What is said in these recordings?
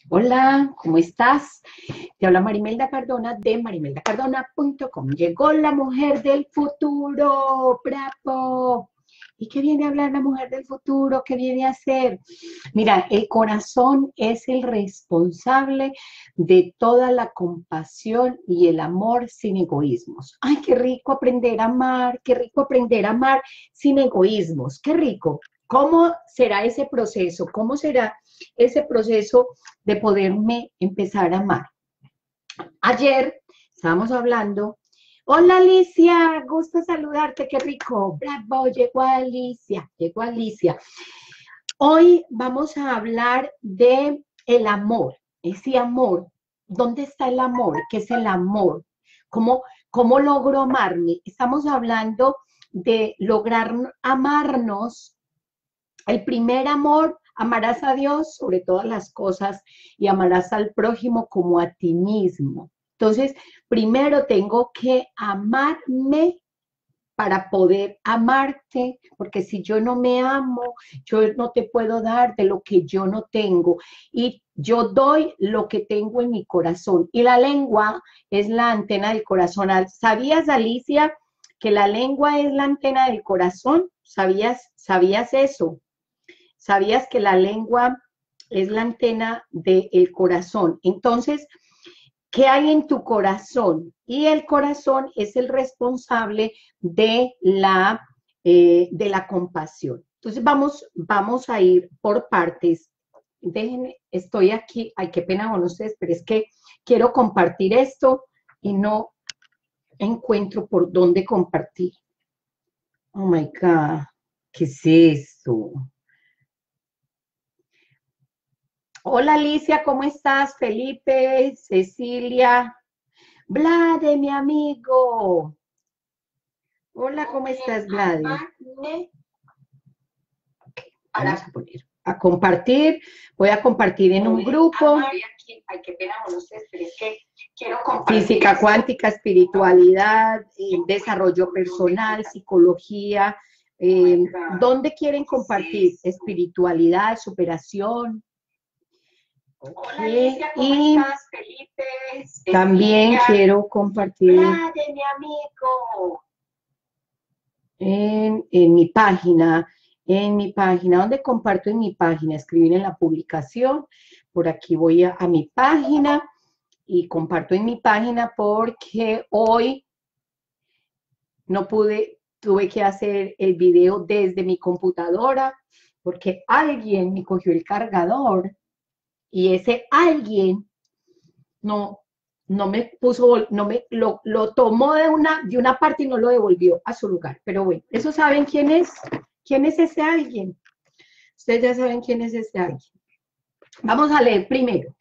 Hola, ¿cómo estás? Te habla Marimelda Cardona de marimeldacardona.com. Llegó la mujer del futuro, ¡bravo! ¿Y qué viene a hablar la mujer del futuro? ¿Qué viene a hacer? Mira, el corazón es el responsable de toda la compasión y el amor sin egoísmos. Ay, qué rico aprender a amar, qué rico aprender a amar sin egoísmos, qué rico. ¿Cómo será ese proceso? ¿Cómo será ese proceso de poderme empezar a amar? Ayer estábamos hablando. Hola Alicia, gusto saludarte, qué rico. Bravo, llegó Alicia, llegó Alicia. Hoy vamos a hablar de el amor, ese amor. ¿Dónde está el amor? ¿Qué es el amor? ¿Cómo logro amarme? Estamos hablando de lograr amarnos. El primer amor, amarás a Dios sobre todas las cosas y amarás al prójimo como a ti mismo. Entonces, primero tengo que amarme para poder amarte, porque si yo no me amo, yo no te puedo dar de lo que yo no tengo. Y yo doy lo que tengo en mi corazón. Y la lengua es la antena del corazón. ¿Sabías, Alicia, que la lengua es la antena del corazón? ¿Sabías eso? ¿Sabías que la lengua es la antena del corazón? Entonces, ¿qué hay en tu corazón? Y el corazón es el responsable de la compasión. Entonces, vamos a ir por partes. Déjenme, estoy aquí, ay, qué pena con ustedes, pero es que quiero compartir esto y no encuentro por dónde compartir. Oh my God, ¿qué es eso? Hola Alicia, ¿cómo estás? Felipe, Cecilia, Vlade, mi amigo. Hola, ¿cómo estás, Vlade? Vamos a poner a compartir. Voy a compartir en un grupo. Ay, qué pena con ustedes, pero es que quiero compartir. Física cuántica, espiritualidad, desarrollo personal, psicología. ¿Dónde quieren compartir? Espiritualidad, superación. Hola, Alicia, ¿cómo estás, Felipe? También quiero compartir Hola de mi amigo. en mi página, ¿dónde comparto en mi página? Escribir en la publicación, por aquí voy a mi página y comparto en mi página porque hoy no pude, tuve que hacer el video desde mi computadora porque alguien me cogió el cargador y ese alguien no, no me puso, no me, lo tomó de una parte y no lo devolvió a su lugar. Pero bueno, ¿eso saben quién es? ¿Quién es ese alguien? Ustedes ya saben quién es ese alguien. Vamos a leer primero.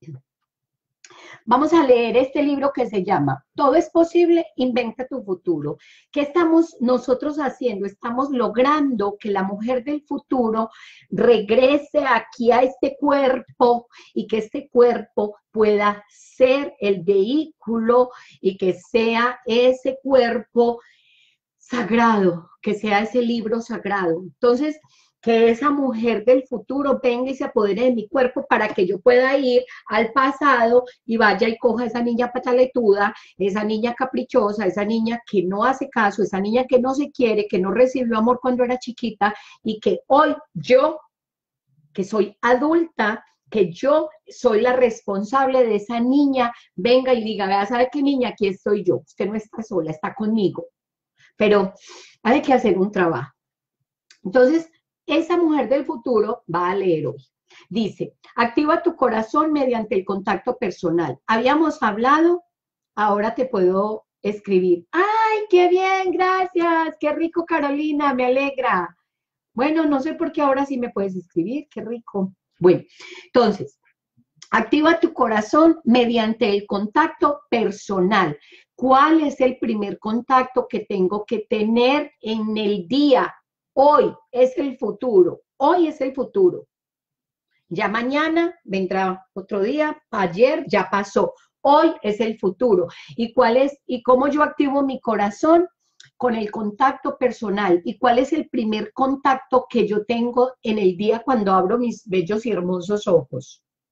Vamos a leer este libro que se llama Todo es posible, inventa tu futuro. ¿Qué estamos nosotros haciendo? Estamos logrando que la mujer del futuro regrese aquí a este cuerpo y que este cuerpo pueda ser el vehículo y que sea ese cuerpo sagrado, que sea ese libro sagrado. Entonces, que esa mujer del futuro venga y se apodere de mi cuerpo para que yo pueda ir al pasado y vaya y coja a esa niña pataletuda, esa niña caprichosa, esa niña que no hace caso, esa niña que no se quiere, que no recibió amor cuando era chiquita y que hoy yo, que soy adulta, que yo soy la responsable de esa niña, venga y diga, vea, ¿sabe qué niña? Aquí estoy yo, usted no está sola, está conmigo, pero hay que hacer un trabajo. Entonces, esa mujer del futuro va a leer hoy. Dice, activa tu corazón mediante el contacto personal. Habíamos hablado, ahora te puedo escribir. ¡Ay, qué bien! Gracias. Qué rico, Carolina, me alegra. Bueno, no sé por qué ahora sí me puedes escribir, qué rico. Bueno, entonces, activa tu corazón mediante el contacto personal. ¿Cuál es el primer contacto que tengo que tener en el día? Hoy es el futuro. Hoy es el futuro. Ya mañana vendrá otro día. Ayer ya pasó. Hoy es el futuro. ¿Y cuál es? ¿Y cómo yo activo mi corazón? Con el contacto personal. ¿Y cuál es el primer contacto que yo tengo en el día cuando abro mis bellos y hermosos ojos?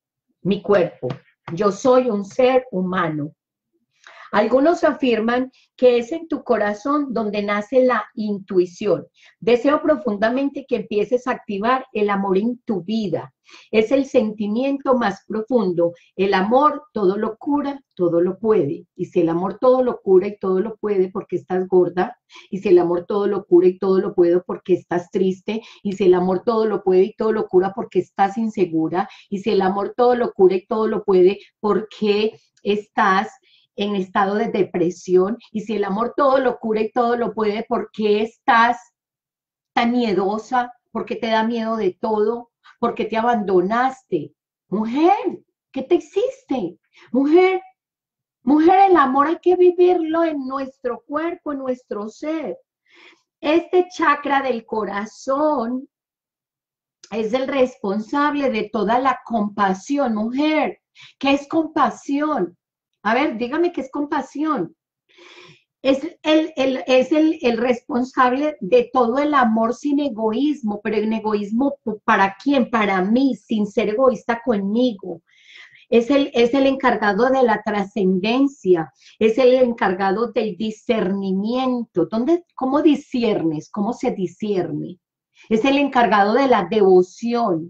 mi cuerpo. Yo soy un ser humano. Algunos afirman que es en tu corazón donde nace la intuición. Deseo profundamente que empieces a activar el amor en tu vida. Es el sentimiento más profundo. El amor todo lo cura, todo lo puede. Y si el amor todo lo cura y todo lo puede porque estás gorda, y si el amor todo lo cura y todo lo puede porque estás triste, y si el amor todo lo puede y todo lo cura porque estás insegura, y si el amor todo lo cura y todo lo puede porque estás en estado de depresión, y si el amor todo lo cura y todo lo puede, ¿por qué estás tan miedosa? ¿Por qué te da miedo de todo? ¿Por qué te abandonaste? Mujer, ¿qué te hiciste? Mujer, mujer, el amor hay que vivirlo en nuestro cuerpo, en nuestro ser. Este chakra del corazón es el responsable de toda la compasión. Mujer, ¿qué es compasión? A ver, dígame qué es compasión. Es el responsable de todo el amor sin egoísmo, pero el egoísmo ¿para quién? Para mí, sin ser egoísta conmigo. Es el encargado de la trascendencia, es el encargado del discernimiento. ¿Cómo disiernes? ¿Cómo se discierne? Es el encargado de la devoción.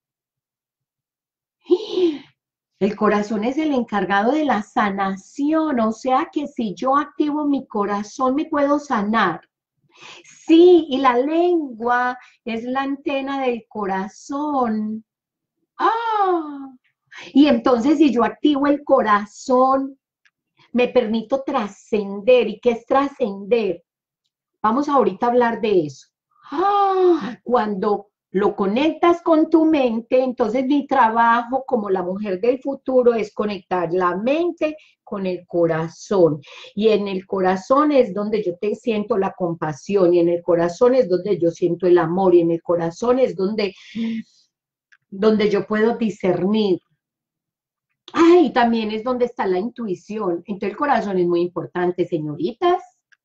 El corazón es el encargado de la sanación, o sea que si yo activo mi corazón me puedo sanar. Sí, y la lengua es la antena del corazón. ¡Ah! Y entonces si yo activo el corazón, me permito trascender. ¿Y qué es trascender? Vamos ahorita a hablar de eso. ¡Ah! Cuando lo conectas con tu mente, entonces mi trabajo como la mujer del futuro es conectar la mente con el corazón. Y en el corazón es donde yo te siento la compasión, y en el corazón es donde yo siento el amor, y en el corazón es donde yo puedo discernir. Ay, también es donde está la intuición. Entonces el corazón es muy importante, señoritas.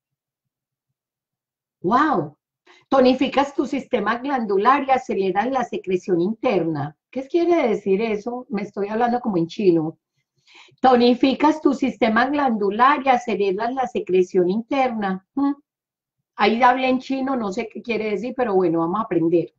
¡Wow! Tonificas tu sistema glandular y aceleras la secreción interna. ¿Qué quiere decir eso? Me estoy hablando como en chino. Tonificas tu sistema glandular y aceleras la secreción interna. Ahí hablé en chino, no sé qué quiere decir, pero bueno, vamos a aprender.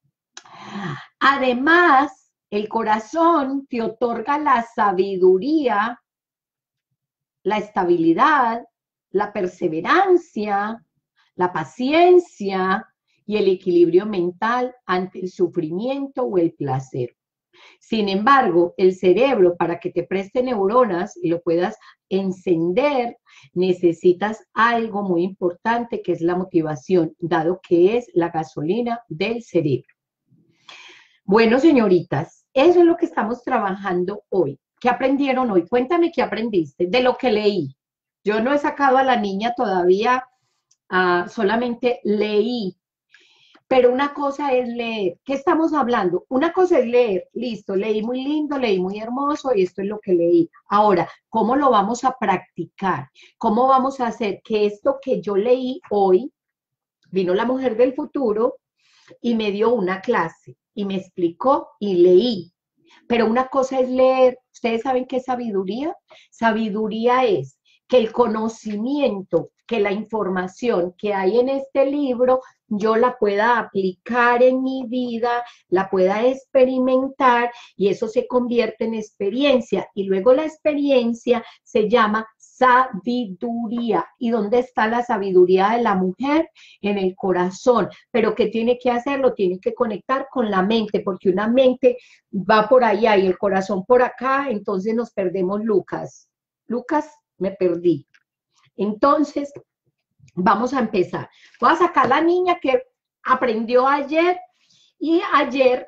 Además, el corazón te otorga la sabiduría, la estabilidad, la perseverancia, la paciencia y el equilibrio mental ante el sufrimiento o el placer. Sin embargo, el cerebro, para que te preste neuronas y lo puedas encender, necesitas algo muy importante que es la motivación, dado que es la gasolina del cerebro. Bueno, señoritas, eso es lo que estamos trabajando hoy. ¿Qué aprendieron hoy? Cuéntame qué aprendiste de lo que leí. Yo no he sacado a la niña todavía, solamente leí. Pero una cosa es leer. ¿Qué estamos hablando? Una cosa es leer. Listo, leí muy lindo, leí muy hermoso y esto es lo que leí. Ahora, ¿cómo lo vamos a practicar? ¿Cómo vamos a hacer que esto que yo leí hoy, vino la mujer del futuro y me dio una clase y me explicó y leí? Pero una cosa es leer. ¿Ustedes saben qué es sabiduría? Sabiduría es que el conocimiento, que la información que hay en este libro, yo la pueda aplicar en mi vida, la pueda experimentar y eso se convierte en experiencia. Y luego la experiencia se llama sabiduría. ¿Y dónde está la sabiduría de la mujer? En el corazón. Pero ¿qué tiene que hacer? Lo tiene que conectar con la mente, porque una mente va por allá y el corazón por acá, entonces nos perdemos Lucas. Lucas, me perdí. Entonces, vamos a empezar. Voy a sacar la niña que aprendió ayer y ayer,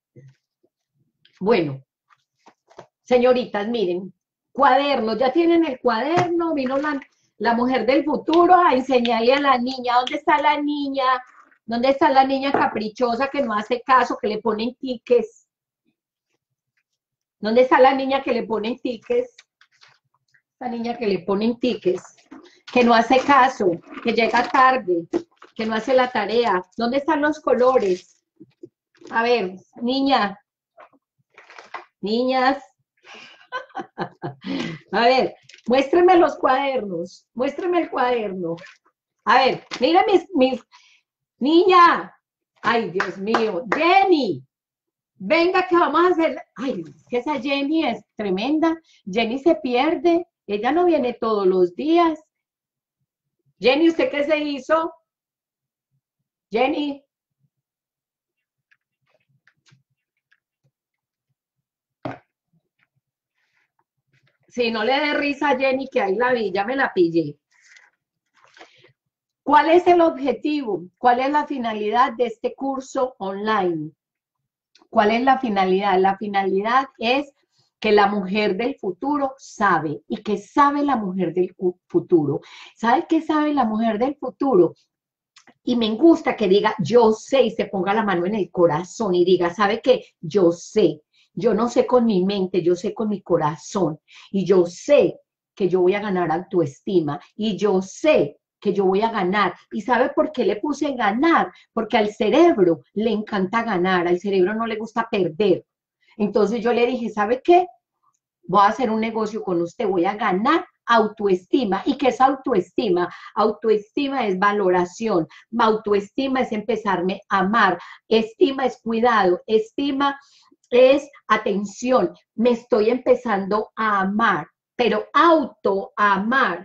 bueno, señoritas, miren, cuadernos, ya tienen el cuaderno, vino la mujer del futuro a enseñarle a la niña. ¿Dónde está la niña? ¿Dónde está la niña caprichosa que no hace caso, que le ponen tickets? ¿Dónde está la niña que le ponen tickets? La niña que le ponen tickets, que no hace caso, que llega tarde, que no hace la tarea. ¿Dónde están los colores? A ver, niñas, A ver, muéstreme los cuadernos, muéstreme el cuaderno. A ver, mira niña. Ay, Dios mío, Jenny, venga que vamos a hacer. Ay, es que esa Jenny es tremenda. Jenny se pierde, ella no viene todos los días. Jenny, ¿usted qué se hizo? Jenny. Si no le dé risa a Jenny, que ahí la vi, ya me la pillé. ¿Cuál es el objetivo? ¿Cuál es la finalidad de este curso online? ¿Cuál es la finalidad? La finalidad es que la mujer del futuro sabe. ¿Y qué sabe la mujer del futuro? ¿Sabe qué sabe la mujer del futuro? Y me gusta que diga, yo sé, y se ponga la mano en el corazón y diga, ¿sabe qué? Yo sé. Yo no sé con mi mente, yo sé con mi corazón. Y yo sé que yo voy a ganar autoestima. Y yo sé que yo voy a ganar. ¿Y sabe por qué le puse ganar? Porque al cerebro le encanta ganar, al cerebro no le gusta perder. Entonces yo le dije, ¿sabe qué? Voy a hacer un negocio con usted, voy a ganar autoestima. ¿Y qué es autoestima? Autoestima es valoración, autoestima es empezarme a amar, estima es cuidado, estima es atención, me estoy empezando a amar, pero autoamar,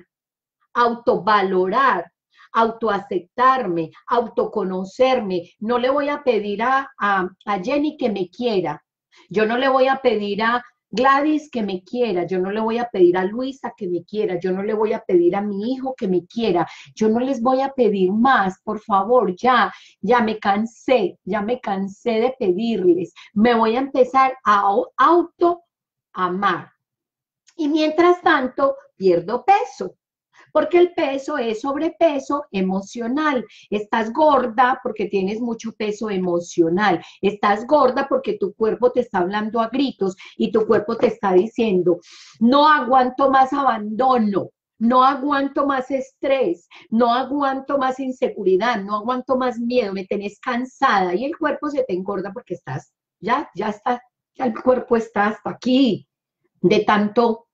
autovalorar, autoaceptarme, autoconocerme. No le voy a pedir a Jenny que me quiera. Yo no le voy a pedir a Gladys que me quiera, yo no le voy a pedir a Luisa que me quiera, yo no le voy a pedir a mi hijo que me quiera, yo no les voy a pedir más, por favor, ya me cansé, ya me cansé de pedirles, me voy a empezar a auto amar. Y mientras tanto, pierdo peso porque el peso es sobrepeso emocional. Estás gorda porque tienes mucho peso emocional. Estás gorda porque tu cuerpo te está hablando a gritos y tu cuerpo te está diciendo, no aguanto más abandono, no aguanto más estrés, no aguanto más inseguridad, no aguanto más miedo, me tenés cansada y el cuerpo se te engorda porque estás, ya está, ya el cuerpo está hasta aquí de tanto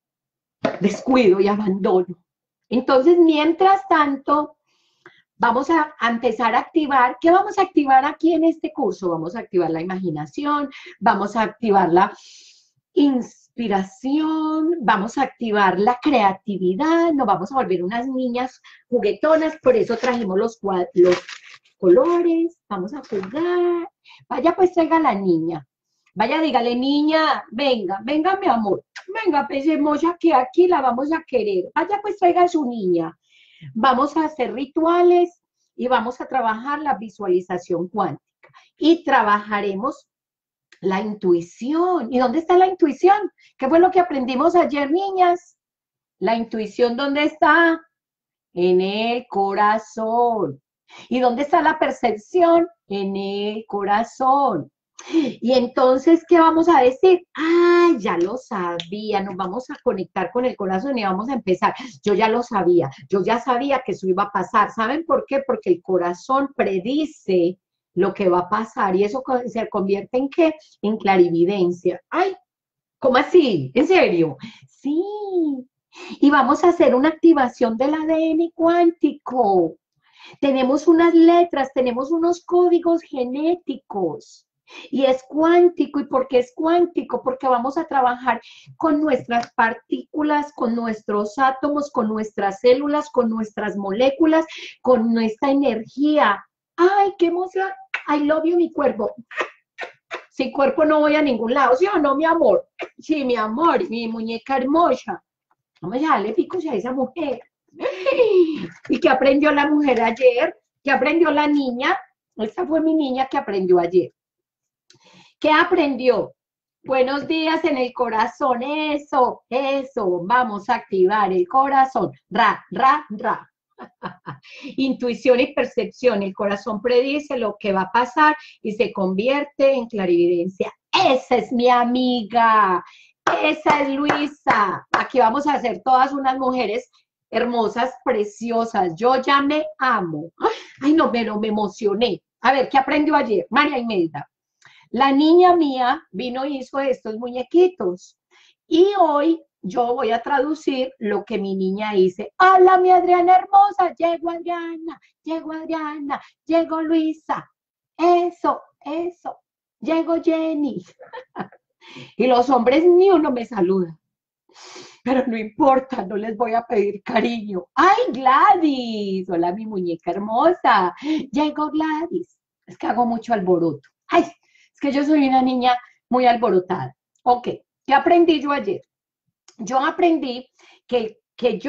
descuido y abandono. Entonces, mientras tanto, vamos a empezar a activar, ¿qué vamos a activar aquí en este curso? Vamos a activar la imaginación, vamos a activar la inspiración, vamos a activar la creatividad, nos vamos a volver unas niñas juguetonas, por eso trajimos los colores, vamos a jugar. Vaya, pues traiga a la niña. Vaya, dígale, niña, venga, venga, mi amor, venga, pensemos ya que aquí la vamos a querer. Vaya, pues traiga a su niña. Vamos a hacer rituales y vamos a trabajar la visualización cuántica. Y trabajaremos la intuición. ¿Y dónde está la intuición? ¿Qué fue lo que aprendimos ayer, niñas? La intuición, ¿dónde está? En el corazón. ¿Y dónde está la percepción? En el corazón. Y entonces, ¿qué vamos a decir? ¡Ay, ya lo sabía! Nos vamos a conectar con el corazón y vamos a empezar. Yo ya lo sabía, yo ya sabía que eso iba a pasar. ¿Saben por qué? Porque el corazón predice lo que va a pasar y eso se convierte en ¿qué? En clarividencia. ¡Ay! ¿Cómo así? ¿En serio? Sí. Y vamos a hacer una activación del ADN cuántico. Tenemos unas letras, tenemos unos códigos genéticos. Y es cuántico. ¿Y por qué es cuántico? Porque vamos a trabajar con nuestras partículas, con nuestros átomos, con nuestras células, con nuestras moléculas, con nuestra energía. ¡Ay, qué emoción! I love you, mi cuerpo. Sin cuerpo no voy a ningún lado, ¿sí o no, mi amor? Sí, mi amor, mi muñeca hermosa. Vamos a darle picos a esa mujer. ¿Y qué aprendió la mujer ayer? ¿Qué aprendió la niña? Esta fue mi niña que aprendió ayer. ¿Qué aprendió? Buenos días en el corazón, eso, vamos a activar el corazón, ra, ra, ra. Intuición y percepción, el corazón predice lo que va a pasar y se convierte en clarividencia. Esa es mi amiga, esa es Luisa. Aquí vamos a ser todas unas mujeres hermosas, preciosas. Yo ya me amo. Ay, no, pero me emocioné. A ver, ¿qué aprendió ayer? María Imelda. La niña mía vino y hizo estos muñequitos Y hoy yo voy a traducir lo que mi niña dice. Hola, mi Adriana hermosa, llegó Adriana, llegó Luisa. Eso, llegó Jenny. Y los hombres ni uno me saluda. Pero no importa, no les voy a pedir cariño. ¡Ay, Gladys! Hola, mi muñeca hermosa. Llegó Gladys. Es que hago mucho alboroto. ¡Ay! Es que yo soy una niña muy alborotada. Ok, ¿qué aprendí yo ayer? Yo aprendí que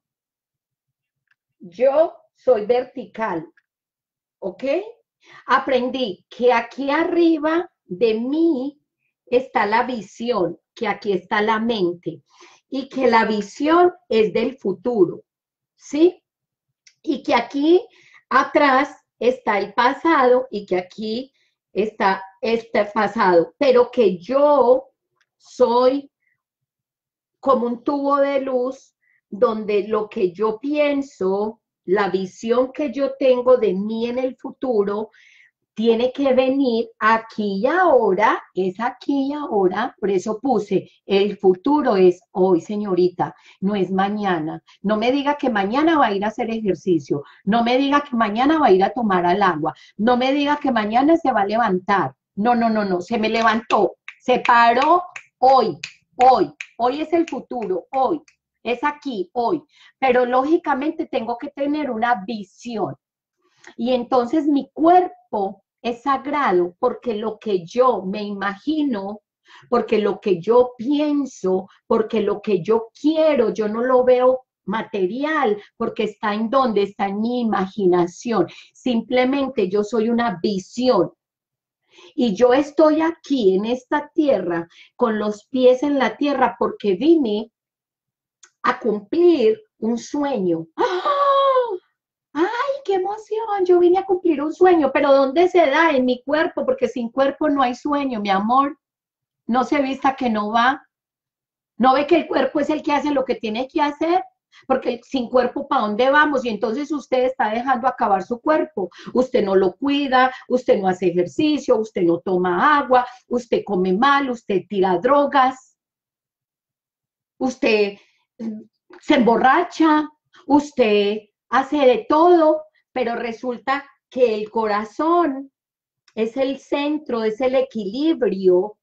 yo soy vertical, ¿ok? Aprendí que aquí arriba de mí está la visión, que aquí está la mente y que la visión es del futuro, ¿sí? Y que aquí atrás está el pasado y que aquí está este pasado, pero que yo soy como un tubo de luz donde lo que yo pienso, la visión que yo tengo de mí en el futuro, tiene que venir aquí y ahora, es aquí y ahora, por eso puse, el futuro es hoy, señorita, no es mañana. No me diga que mañana va a ir a hacer ejercicio, no me diga que mañana va a ir a tomar al agua, no me diga que mañana se va a levantar. No, no, no, no, se me levantó, se paró hoy, hoy es el futuro, hoy, es aquí, hoy. Pero lógicamente tengo que tener una visión. Y entonces mi cuerpo es sagrado porque lo que yo me imagino, porque lo que yo pienso, porque lo que yo quiero, yo no lo veo material, porque está en donde está en mi imaginación. Simplemente yo soy una visión. Y yo estoy aquí en esta tierra con los pies en la tierra porque vine a cumplir un sueño. ¡Ah! ¡Ay, qué emoción! Yo vine a cumplir un sueño, pero ¿dónde se da? En mi cuerpo, porque sin cuerpo no hay sueño, mi amor. No se vista que no va. ¿No ve que el cuerpo es el que hace lo que tiene que hacer? Porque sin cuerpo, ¿para dónde vamos? Y entonces usted está dejando acabar su cuerpo. Usted no lo cuida, usted no hace ejercicio, usted no toma agua, usted come mal, usted tira drogas, usted se emborracha, usted hace de todo, pero resulta que el corazón es el centro, es el equilibrio,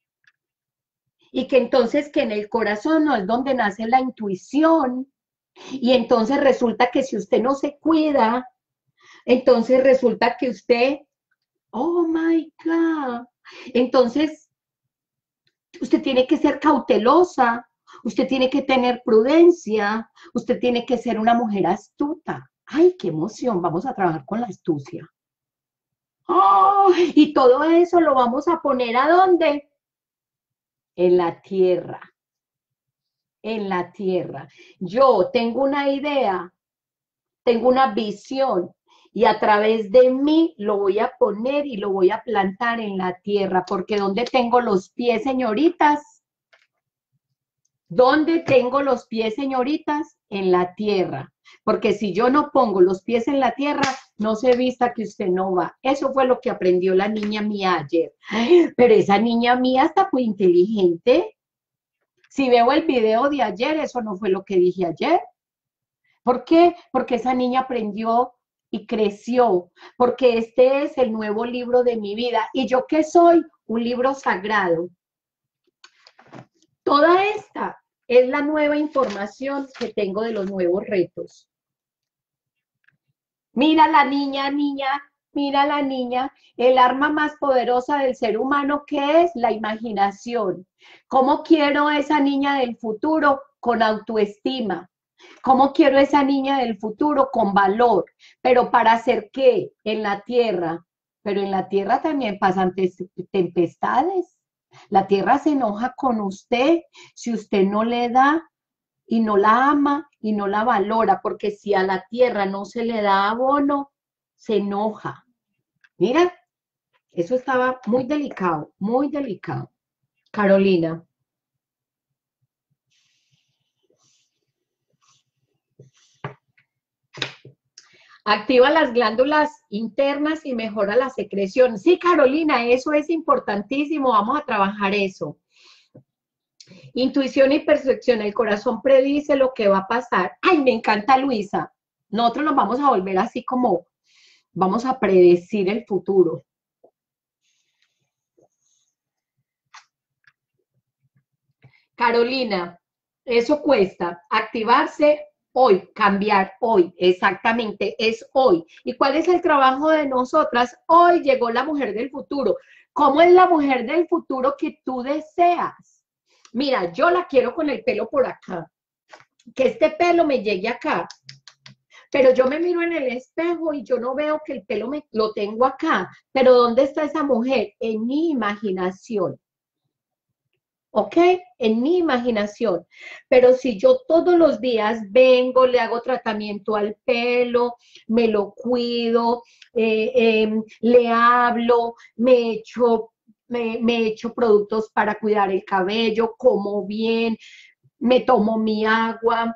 y que entonces que en el corazón no es donde nace la intuición, y entonces resulta que si usted no se cuida, entonces resulta que usted, oh my God, entonces usted tiene que ser cautelosa, usted tiene que tener prudencia, usted tiene que ser una mujer astuta. ¡Ay, qué emoción! Vamos a trabajar con la astucia. ¡Oh! Y todo eso lo vamos a poner ¿a dónde? En la tierra. En la tierra. Yo tengo una idea, tengo una visión y a través de mí lo voy a poner y lo voy a plantar en la tierra, porque ¿dónde tengo los pies, señoritas? ¿Dónde tengo los pies, señoritas? En la tierra. Porque si yo no pongo los pies en la tierra, no se vista que usted no va. Eso fue lo que aprendió la niña mía ayer. Pero esa niña mía está muy inteligente. Si veo el video de ayer, eso no fue lo que dije ayer. ¿Por qué? Porque esa niña aprendió y creció. Porque este es el nuevo libro de mi vida. ¿Y yo qué soy? Un libro sagrado. Toda esta es la nueva información que tengo de los nuevos retos. Mira la niña, mira la niña, el arma más poderosa del ser humano, que es la imaginación. ¿Cómo quiero esa niña del futuro? Con autoestima. ¿Cómo quiero esa niña del futuro? Con valor. ¿Pero para hacer qué? En la tierra. Pero en la tierra también pasan tempestades. La tierra se enoja con usted si usted no le da y no la ama y no la valora, porque si a la tierra no se le da abono, se enoja. Mira, eso estaba muy delicado, muy delicado. Carolina. Activa las glándulas internas y mejora la secreción. Sí, Carolina, eso es importantísimo. Vamos a trabajar eso. Intuición y percepción, el corazón predice lo que va a pasar. Ay, me encanta Luisa. Nosotros nos vamos a volver así como, vamos a predecir el futuro. Carolina, eso cuesta. Activarse hoy, cambiar hoy, exactamente, es hoy. ¿Y cuál es el trabajo de nosotras? Hoy llegó la mujer del futuro. ¿Cómo es la mujer del futuro que tú deseas? Mira, yo la quiero con el pelo por acá, que este pelo me llegue acá, pero yo me miro en el espejo y yo no veo que el pelo lo tengo acá, pero ¿dónde está esa mujer? En mi imaginación. ¿Ok? En mi imaginación. Pero si yo todos los días vengo, le hago tratamiento al pelo, me lo cuido, le hablo, me echo productos para cuidar el cabello, como bien, me tomo mi agua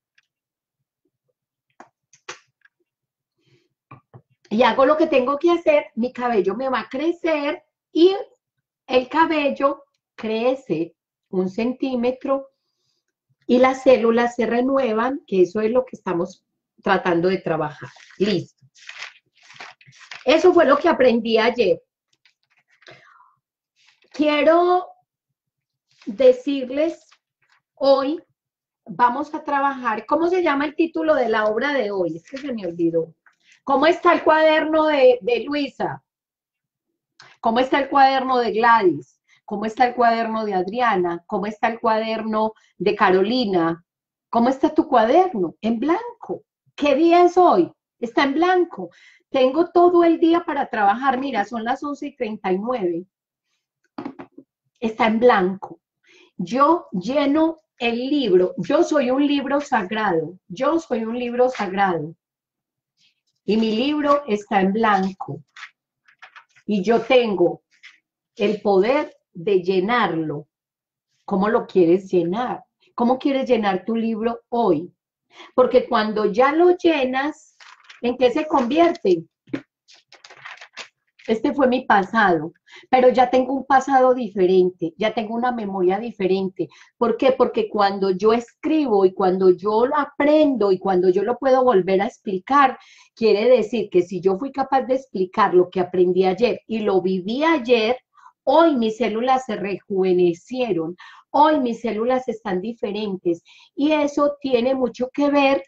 y hago lo que tengo que hacer, mi cabello me va a crecer y el cabello crece 1 centímetro y las células se renuevan, que eso es lo que estamos tratando de trabajar. Listo. Eso fue lo que aprendí ayer. Quiero decirles, hoy vamos a trabajar, ¿cómo se llama el título de la obra de hoy? Es que se me olvidó. ¿Cómo está el cuaderno de Luisa? ¿Cómo está el cuaderno de Gladys? ¿Cómo está el cuaderno de Adriana? ¿Cómo está el cuaderno de Carolina? ¿Cómo está tu cuaderno? En blanco. ¿Qué día es hoy? Está en blanco. Tengo todo el día para trabajar. Mira, son las 11:39. Está en blanco. Yo lleno el libro. Yo soy un libro sagrado. Yo soy un libro sagrado. Y mi libro está en blanco. Y yo tengo el poder de llenarlo. ¿Cómo lo quieres llenar? ¿Cómo quieres llenar tu libro hoy? Porque cuando ya lo llenas, ¿en qué se convierte? Este fue mi pasado, pero ya tengo un pasado diferente, ya tengo una memoria diferente. ¿Por qué? Porque cuando yo escribo y cuando yo lo aprendo y cuando yo lo puedo volver a explicar, quiere decir que si yo fui capaz de explicar lo que aprendí ayer y lo viví ayer, hoy mis células se rejuvenecieron, hoy mis células están diferentes y eso tiene mucho que ver.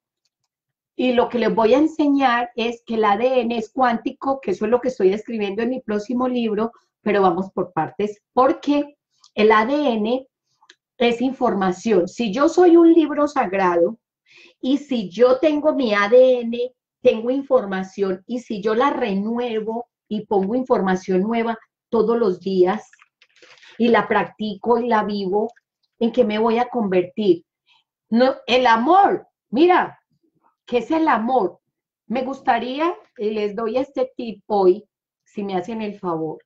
Y lo que les voy a enseñar es que el ADN es cuántico, que eso es lo que estoy escribiendo en mi próximo libro, pero vamos por partes, porque el ADN es información. Si yo soy un libro sagrado y si yo tengo mi ADN, tengo información y si yo la renuevo y pongo información nueva todos los días y la practico y la vivo, ¿en qué me voy a convertir? No, el amor, mira, ¿qué es el amor? Me gustaría, les doy este tip hoy, si me hacen el favor.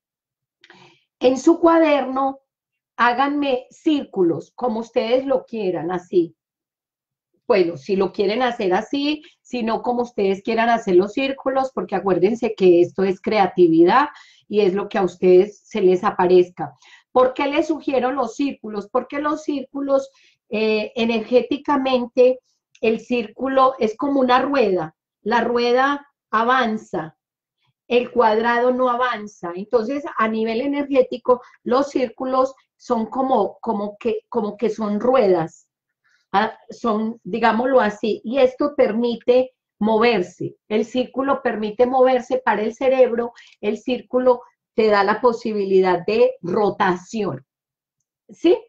En su cuaderno, háganme círculos, como ustedes lo quieran, así. Bueno, si lo quieren hacer así, si no como ustedes quieran hacer los círculos, porque acuérdense que esto es creatividad y es lo que a ustedes se les aparezca. ¿Por qué les sugiero los círculos? Porque los círculos energéticamente, el círculo es como una rueda, la rueda avanza, el cuadrado no avanza. Entonces, a nivel energético, los círculos son como que son ruedas, son, digámoslo así, y esto permite moverse. El círculo permite moverse para el cerebro, el círculo te da la posibilidad de rotación. ¿Sí?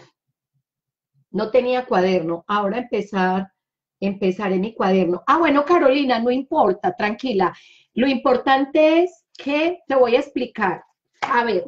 No tenía cuaderno, ahora empezaré mi cuaderno. Ah, bueno, Carolina, no importa, tranquila. Lo importante es que te voy a explicar. A ver,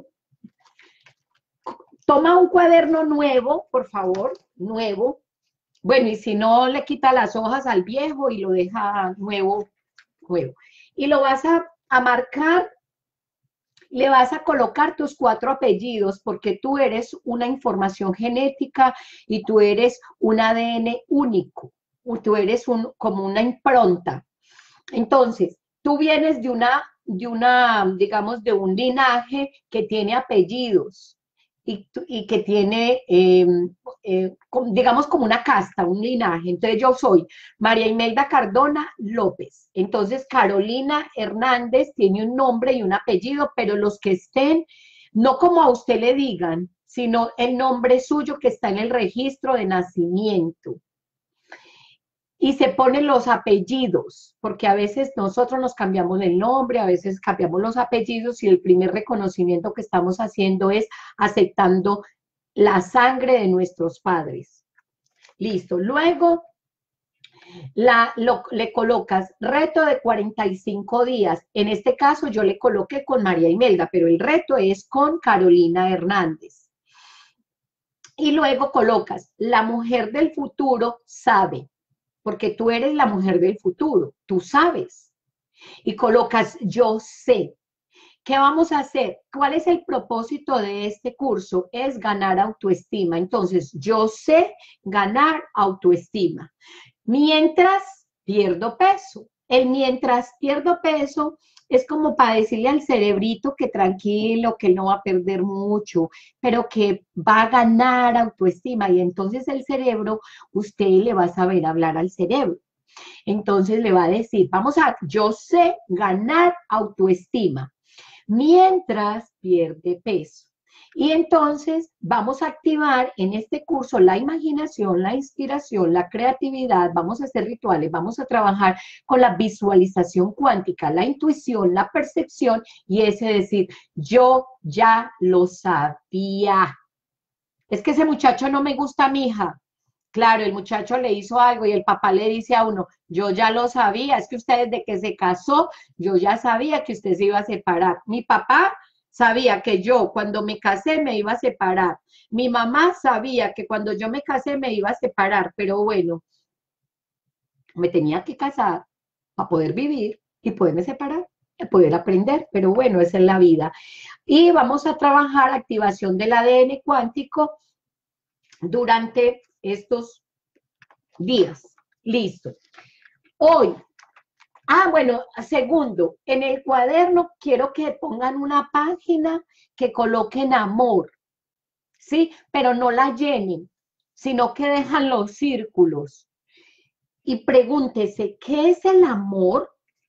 toma un cuaderno nuevo, por favor, nuevo. Bueno, y si no, le quita las hojas al viejo y lo deja nuevo, nuevo. Y lo vas a marcar, le vas a colocar tus 4 apellidos porque tú eres una información genética y tú eres un ADN único, tú eres como una impronta. Entonces, tú vienes digamos, de un linaje que tiene apellidos y que tiene, digamos, como una casta, un linaje. Entonces yo soy María Imelda Cardona López. Entonces Carolina Hernández tiene un nombre y un apellido, pero los que estén, no como a usted le digan, sino el nombre suyo que está en el registro de nacimiento. Y se ponen los apellidos, porque a veces nosotros nos cambiamos el nombre, a veces cambiamos los apellidos y el primer reconocimiento que estamos haciendo es aceptando la sangre de nuestros padres. Listo. Luego le colocas reto de 45 días. En este caso yo le coloqué con María Imelda, pero el reto es con Carolina Hernández. Y luego colocas, la mujer del futuro sabe, porque tú eres la mujer del futuro, tú sabes. Y colocas, yo sé. ¿Qué vamos a hacer? ¿Cuál es el propósito de este curso? Es ganar autoestima. Entonces, yo sé ganar autoestima. Mientras pierdo peso. El mientras pierdo peso es como para decirle al cerebrito que tranquilo, que no va a perder mucho, pero que va a ganar autoestima. Y entonces el cerebro, usted le va a saber hablar al cerebro. Entonces le va a decir, yo sé ganar autoestima mientras pierde peso. Y entonces vamos a activar en este curso la imaginación, la inspiración, la creatividad, vamos a hacer rituales, vamos a trabajar con la visualización cuántica, la intuición, la percepción y ese decir, yo ya lo sabía. Es que ese muchacho no me gusta, mija. Claro, el muchacho le hizo algo y el papá le dice a uno, yo ya lo sabía, es que usted desde que se casó, yo ya sabía que usted se iba a separar. Mi papá sabía que yo cuando me casé me iba a separar. Mi mamá sabía que cuando yo me casé me iba a separar, pero bueno, me tenía que casar para poder vivir y poderme separar, y poder aprender, pero bueno, esa es la vida. Y vamos a trabajar activación del ADN cuántico durante estos días. Listo. Hoy, bueno, segundo, en el cuaderno quiero que pongan una página que coloquen amor, ¿sí? Pero no la llenen, sino que dejan los círculos. Y pregúntese, ¿qué es el amor?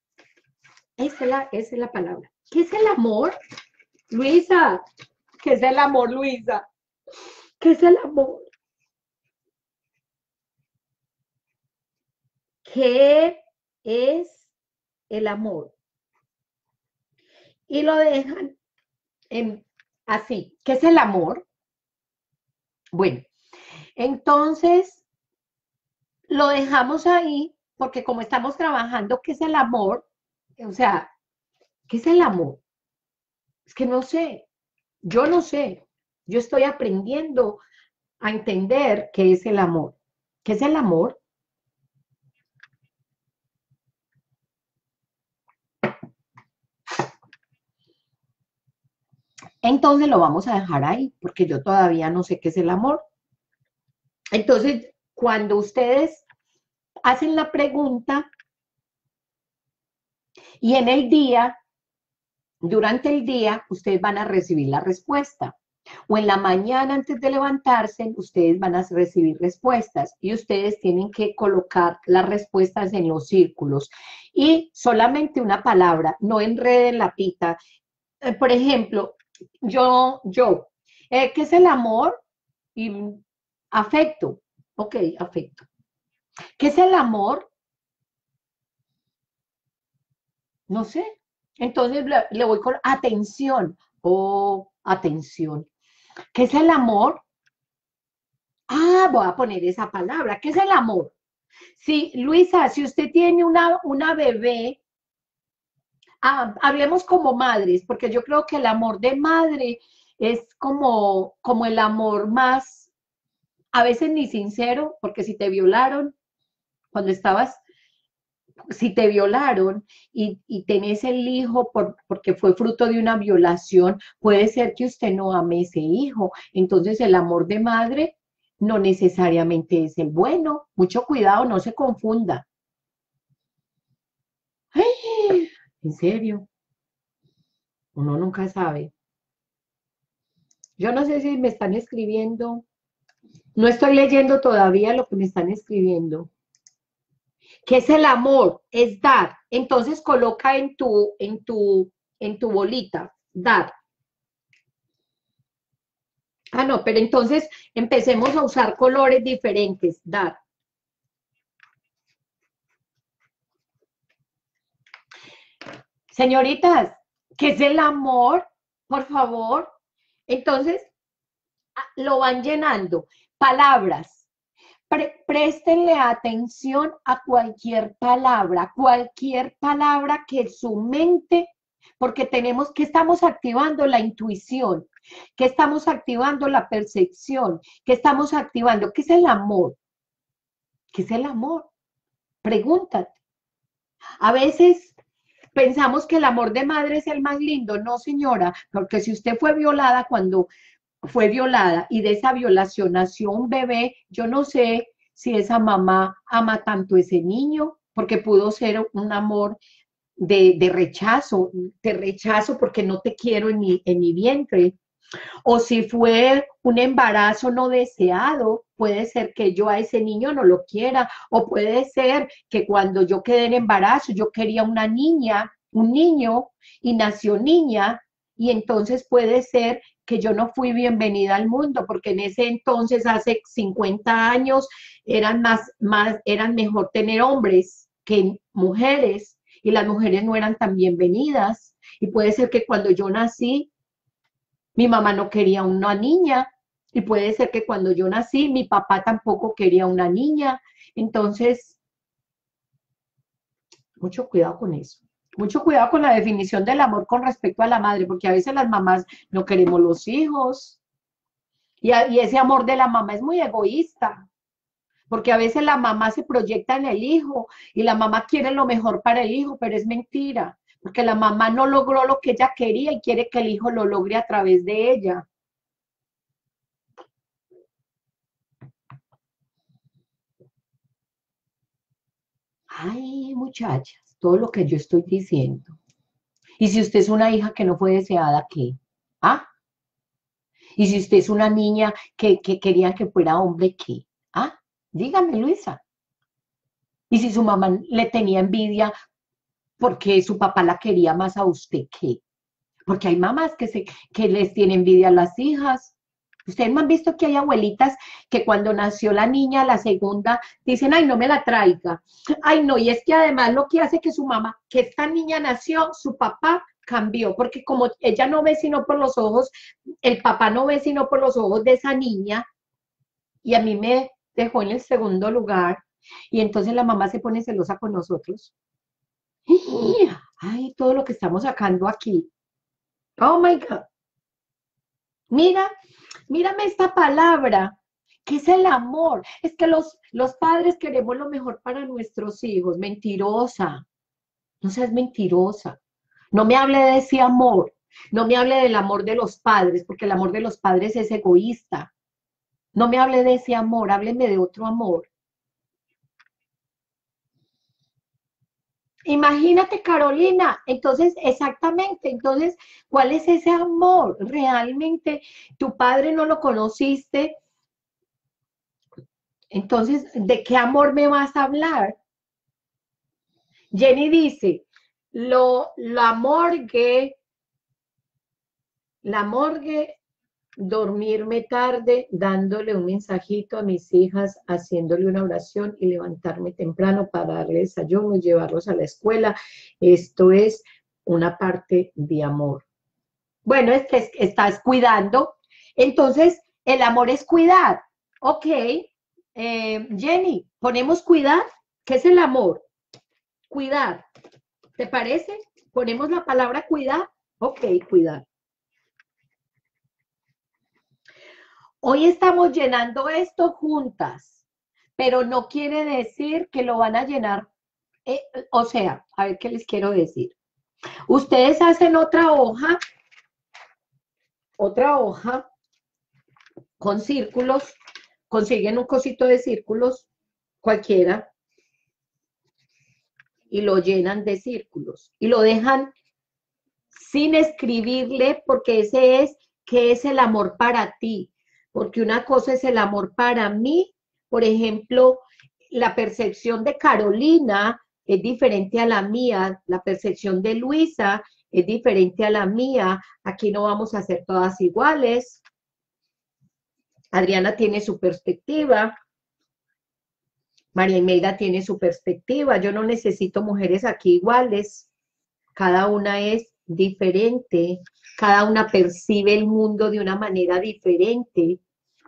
Esa es la palabra. ¿Qué es el amor? Luisa, ¿qué es el amor, Luisa? ¿Qué es el amor? ¿Qué es el amor? Y lo dejan así. ¿Qué es el amor? Bueno, entonces lo dejamos ahí porque como estamos trabajando, ¿qué es el amor? O sea, ¿qué es el amor? Es que no sé, yo no sé. Yo estoy aprendiendo a entender qué es el amor. ¿Qué es el amor? Entonces lo vamos a dejar ahí porque yo todavía no sé qué es el amor. Entonces, cuando ustedes hacen la pregunta y en el día, durante el día, ustedes van a recibir la respuesta. O en la mañana antes de levantarse, ustedes van a recibir respuestas y ustedes tienen que colocar las respuestas en los círculos. Y solamente una palabra, no enreden la pita. Por ejemplo, ¿qué es el amor? Y afecto. Ok, afecto. ¿Qué es el amor? No sé. Entonces le voy con atención. Oh, atención. ¿Qué es el amor? Voy a poner esa palabra. ¿Qué es el amor? Sí, Luisa, si usted tiene una bebé, hablemos como madres, porque yo creo que el amor de madre es como el amor más, a veces ni sincero, porque si te violaron, cuando estabas, si te violaron y tenés el hijo porque fue fruto de una violación, puede ser que usted no ame ese hijo. Entonces el amor de madre no necesariamente es el bueno. Mucho cuidado, no se confunda. ¡Ay! ¿En serio? Uno nunca sabe. Yo no sé si me están escribiendo. No estoy leyendo todavía lo que me están escribiendo. ¿Qué es el amor? Es dar. Entonces coloca en tu bolita, dar. Ah, no, pero entonces empecemos a usar colores diferentes, dar. Señoritas, ¿qué es el amor? Por favor. Entonces, lo van llenando. Palabras. Préstenle atención a cualquier palabra que su mente, porque tenemos que estamos activando la intuición, que estamos activando la percepción, que estamos activando, ¿qué es el amor? ¿Qué es el amor? Pregúntate. A veces pensamos que el amor de madre es el más lindo. No, señora, porque si usted fue violada cuando fue violada y de esa violación nació un bebé, yo no sé si esa mamá ama tanto a ese niño, porque pudo ser un amor de rechazo, te rechazo porque no te quiero en mi vientre, o si fue un embarazo no deseado, puede ser que yo a ese niño no lo quiera, o puede ser que cuando yo quedé en embarazo yo quería una niña, un niño, y nació niña, y entonces puede ser que yo no fui bienvenida al mundo, porque en ese entonces, hace 50 años, eran mejor tener hombres que mujeres, y las mujeres no eran tan bienvenidas, y puede ser que cuando yo nací, mi mamá no quería una niña y puede ser que cuando yo nací mi papá tampoco quería una niña. Entonces, mucho cuidado con eso. Mucho cuidado con la definición del amor con respecto a la madre, porque a veces las mamás no queremos los hijos y ese amor de la mamá es muy egoísta, porque a veces la mamá se proyecta en el hijo y la mamá quiere lo mejor para el hijo, pero es mentira, porque la mamá no logró lo que ella quería y quiere que el hijo lo logre a través de ella. Ay, muchachas, todo lo que yo estoy diciendo. Y si usted es una hija que no fue deseada, ¿qué? ¿Ah? Y si usted es una niña que quería que fuera hombre, ¿qué? ¿Ah? Dígame, Luisa. Y si su mamá le tenía envidia porque su papá la quería más a usted, ¿qué? Porque hay mamás que les tienen envidia a las hijas. Ustedes me han visto que hay abuelitas que cuando nació la niña, la segunda, dicen, ay, no me la traiga. Ay, no, y es que además lo que hace que su mamá, que esta niña nació, su papá cambió, porque como ella no ve sino por los ojos, el papá no ve sino por los ojos de esa niña, y a mí me dejó en el segundo lugar, y entonces la mamá se pone celosa con nosotros. Ay, todo lo que estamos sacando aquí. Oh my God. Mira, mírame esta palabra, que es el amor. Es que los padres queremos lo mejor para nuestros hijos. Mentirosa, no seas mentirosa. No me hable de ese amor. No me hable del amor de los padres, porque el amor de los padres es egoísta. No me hable de ese amor, hábleme de otro amor. Imagínate, Carolina, entonces, exactamente, entonces, ¿cuál es ese amor? Realmente, tu padre no lo conociste, entonces, ¿de qué amor me vas a hablar? Jenny dice, la morgue, dormirme tarde, dándole un mensajito a mis hijas, haciéndole una oración y levantarme temprano para darle desayuno, llevarlos a la escuela. Esto es una parte de amor. Bueno, es que estás cuidando. Entonces, el amor es cuidar. Ok, Jenny, ponemos cuidar. ¿Qué es el amor? Cuidar. ¿Te parece? Ponemos la palabra cuidar. Ok, cuidar. Hoy estamos llenando esto juntas, pero no quiere decir que lo van a llenar. O sea, a ver qué les quiero decir. Ustedes hacen otra hoja con círculos, consiguen un cosito de círculos cualquiera y lo llenan de círculos y lo dejan sin escribirle porque ese es ¿Qué es el amor para ti? Porque una cosa es el amor para mí, por ejemplo, la percepción de Carolina es diferente a la mía, la percepción de Luisa es diferente a la mía, aquí no vamos a ser todas iguales. Adriana tiene su perspectiva, María Imelda tiene su perspectiva, yo no necesito mujeres aquí iguales, cada una es diferente, cada una percibe el mundo de una manera diferente.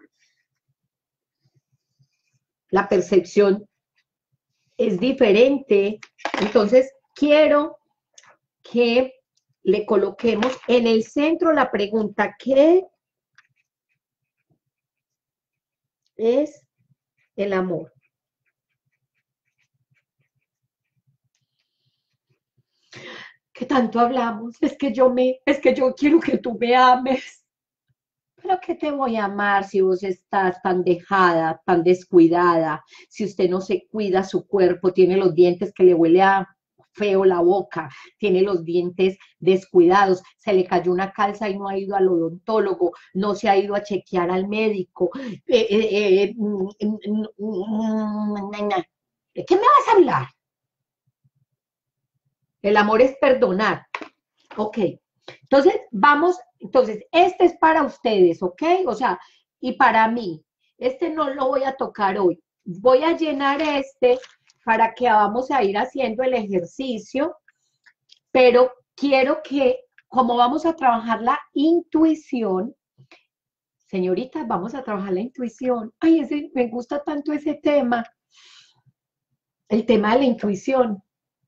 La percepción es diferente, entonces quiero que le coloquemos en el centro la pregunta, ¿qué es el amor? ¿Qué tanto hablamos? Es que yo quiero que tú me ames. ¿Pero qué te voy a amar si vos estás tan dejada, tan descuidada? Si usted no se cuida su cuerpo, tiene los dientes que le huele a feo la boca, tiene los dientes descuidados, se le cayó una calza y no ha ido al odontólogo, no se ha ido a chequear al médico. ¿De qué me vas a hablar? El amor es perdonar. Ok, entonces, este es para ustedes, ¿ok? O sea, y para mí, este no lo voy a tocar hoy. Voy a llenar este para que vamos a ir haciendo el ejercicio, pero quiero que, como vamos a trabajar la intuición, señoritas, vamos a trabajar la intuición. Ay, me gusta tanto ese tema, el tema de la intuición.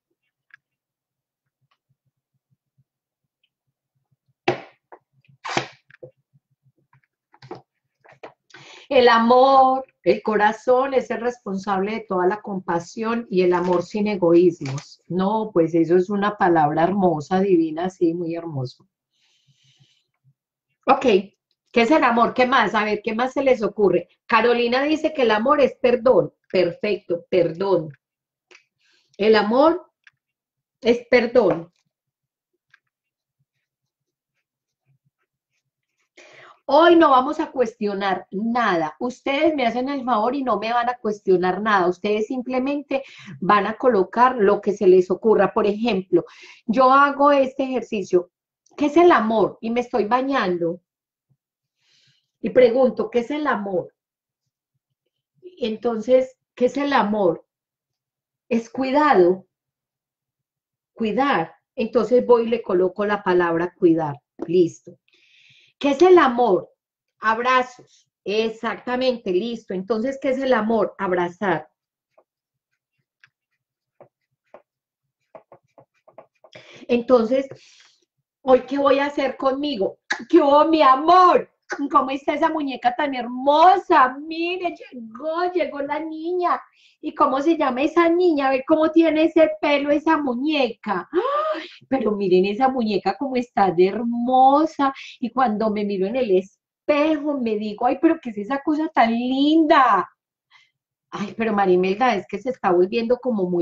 El amor, el corazón es el responsable de toda la compasión y el amor sin egoísmos. No, pues eso es una palabra hermosa, divina, sí, muy hermoso. Ok, ¿qué es el amor? ¿Qué más? A ver, ¿qué más se les ocurre? Carolina dice que el amor es perdón. Perfecto, perdón. El amor es perdón. Hoy no vamos a cuestionar nada. Ustedes me hacen el favor y no me van a cuestionar nada. Ustedes simplemente van a colocar lo que se les ocurra. Por ejemplo, yo hago este ejercicio. ¿Qué es el amor? Y me estoy bañando. Y pregunto, ¿qué es el amor? Entonces, ¿qué es el amor? Es cuidado, cuidar. Entonces voy y le coloco la palabra cuidar. Listo. ¿Qué es el amor? Abrazos. Exactamente, listo. Entonces, ¿qué es el amor? Abrazar. Entonces, ¿hoy qué voy a hacer conmigo? ¿Qué hubo, mi amor? ¿Cómo está esa muñeca tan hermosa? Mire, llegó la niña. ¿Y cómo se llama esa niña? A ver cómo tiene ese pelo esa muñeca. ¡Ay! Pero miren esa muñeca cómo está de hermosa. Y cuando me miro en el espejo, me digo, ay, pero ¿qué es esa cosa tan linda? Ay, pero Marimelda, es que se está volviendo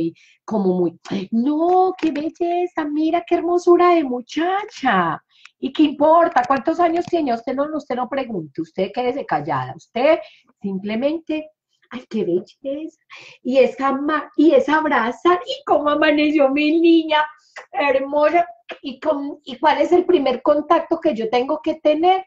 no, qué belleza, mira qué hermosura de muchacha. ¿Y qué importa? ¿Cuántos años tiene? Usted no pregunte, usted quédese callada, usted simplemente, ay, qué belleza. Y es abrazar, y cómo amaneció mi niña, hermosa. ¿Y cuál es el primer contacto que yo tengo que tener?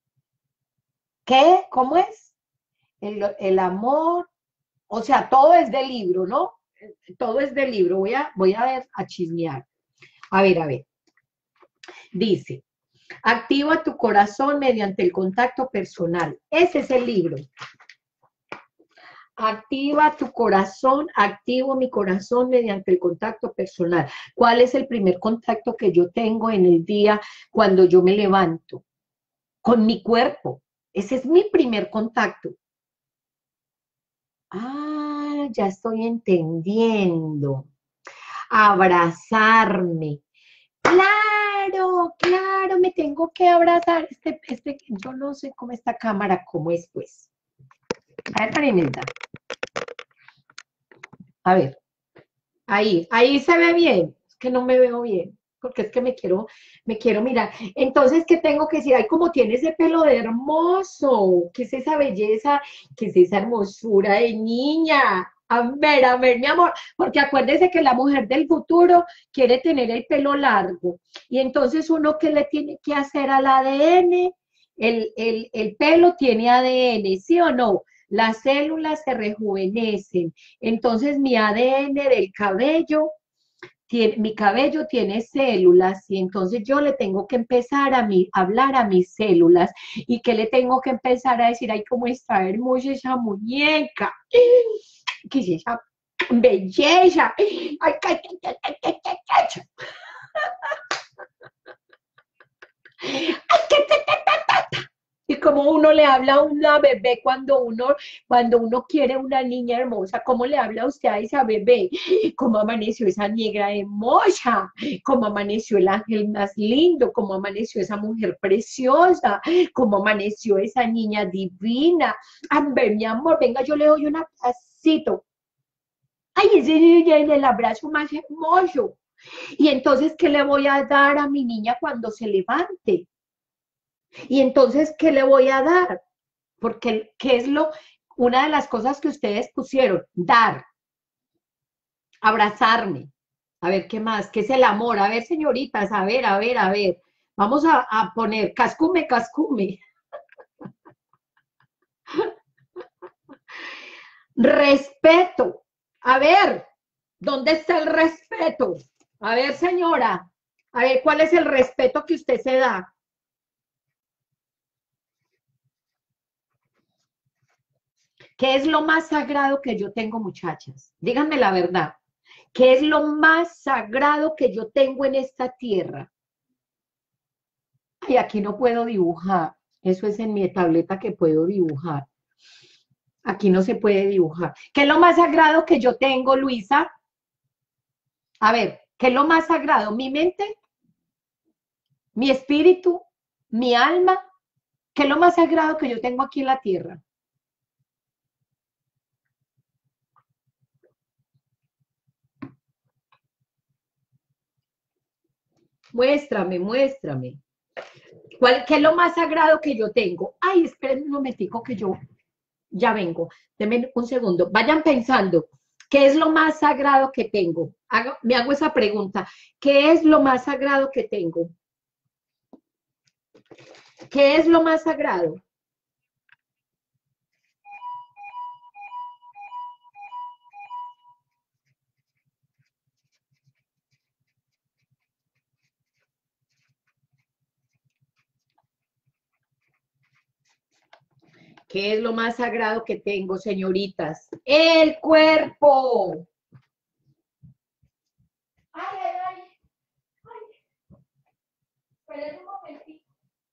¿Qué? ¿Cómo es? El amor. O sea, todo es del libro, ¿no? Todo es del libro. Voy a ver, a chismear. A ver, a ver. Dice, activa tu corazón mediante el contacto personal. Ese es el libro. Activa tu corazón, activo mi corazón mediante el contacto personal. ¿Cuál es el primer contacto que yo tengo en el día cuando yo me levanto? Con mi cuerpo. Ese es mi primer contacto. Ah, ya estoy entendiendo. Abrazarme. Claro, claro, me tengo que abrazar. Yo no sé cómo esta cámara, cómo es, pues. A ver, Marimelda. A ver, ahí se ve bien. Es que no me veo bien. porque es que me quiero mirar. Entonces, ¿qué tengo que decir? Ay, como tiene ese pelo de hermoso, ¿qué es esa belleza? ¿Qué es esa hermosura de niña? A ver, mi amor, porque acuérdese que la mujer del futuro quiere tener el pelo largo. Y entonces uno, ¿qué le tiene que hacer al ADN? El pelo tiene ADN, ¿sí o no? Las células se rejuvenecen. Entonces mi ADN del cabello mi cabello tiene células y entonces yo le tengo que empezar a hablar a mis células y que le tengo que empezar a decir, ay, cómo está hermosa esa muñeca, qué es esa belleza, ay, y como uno le habla a una bebé cuando uno quiere una niña hermosa, ¿cómo le habla a usted a esa bebé? ¿Cómo amaneció esa negra hermosa? ¿Cómo amaneció el ángel más lindo? ¿Cómo amaneció esa mujer preciosa? ¿Cómo amaneció esa niña divina? A ver, mi amor, venga, yo le doy un abracito. Ay, ese niña en el abrazo más hermoso. Y entonces, ¿qué le voy a dar a mi niña cuando se levante? Y entonces, ¿qué le voy a dar? Porque, ¿qué es una de las cosas que ustedes pusieron? Dar, abrazarme. A ver, ¿qué más? ¿Qué es el amor? A ver, señoritas, a ver, a ver, a ver. Vamos a poner cascume, cascume. Respeto. A ver, ¿dónde está el respeto? A ver, señora, a ver, ¿cuál es el respeto que usted se da? ¿Qué es lo más sagrado que yo tengo, muchachas? Díganme la verdad. ¿Qué es lo más sagrado que yo tengo en esta tierra? Y aquí no puedo dibujar. Eso es en mi tableta que puedo dibujar. Aquí no se puede dibujar. ¿Qué es lo más sagrado que yo tengo, Luisa? A ver, ¿qué es lo más sagrado? ¿Mi mente? ¿Mi espíritu? ¿Mi alma? ¿Qué es lo más sagrado que yo tengo aquí en la tierra? Muéstrame, muéstrame. ¿Qué es lo más sagrado que yo tengo? Ay, esperen un momentico que yo ya vengo. Denme un segundo. Vayan pensando, ¿qué es lo más sagrado que tengo? Me hago esa pregunta. ¿Qué es lo más sagrado que tengo? ¿Qué es lo más sagrado? ¿Qué es lo más sagrado que tengo, señoritas? El cuerpo. Ay, ay, ay. Ay. Esperen un momentito.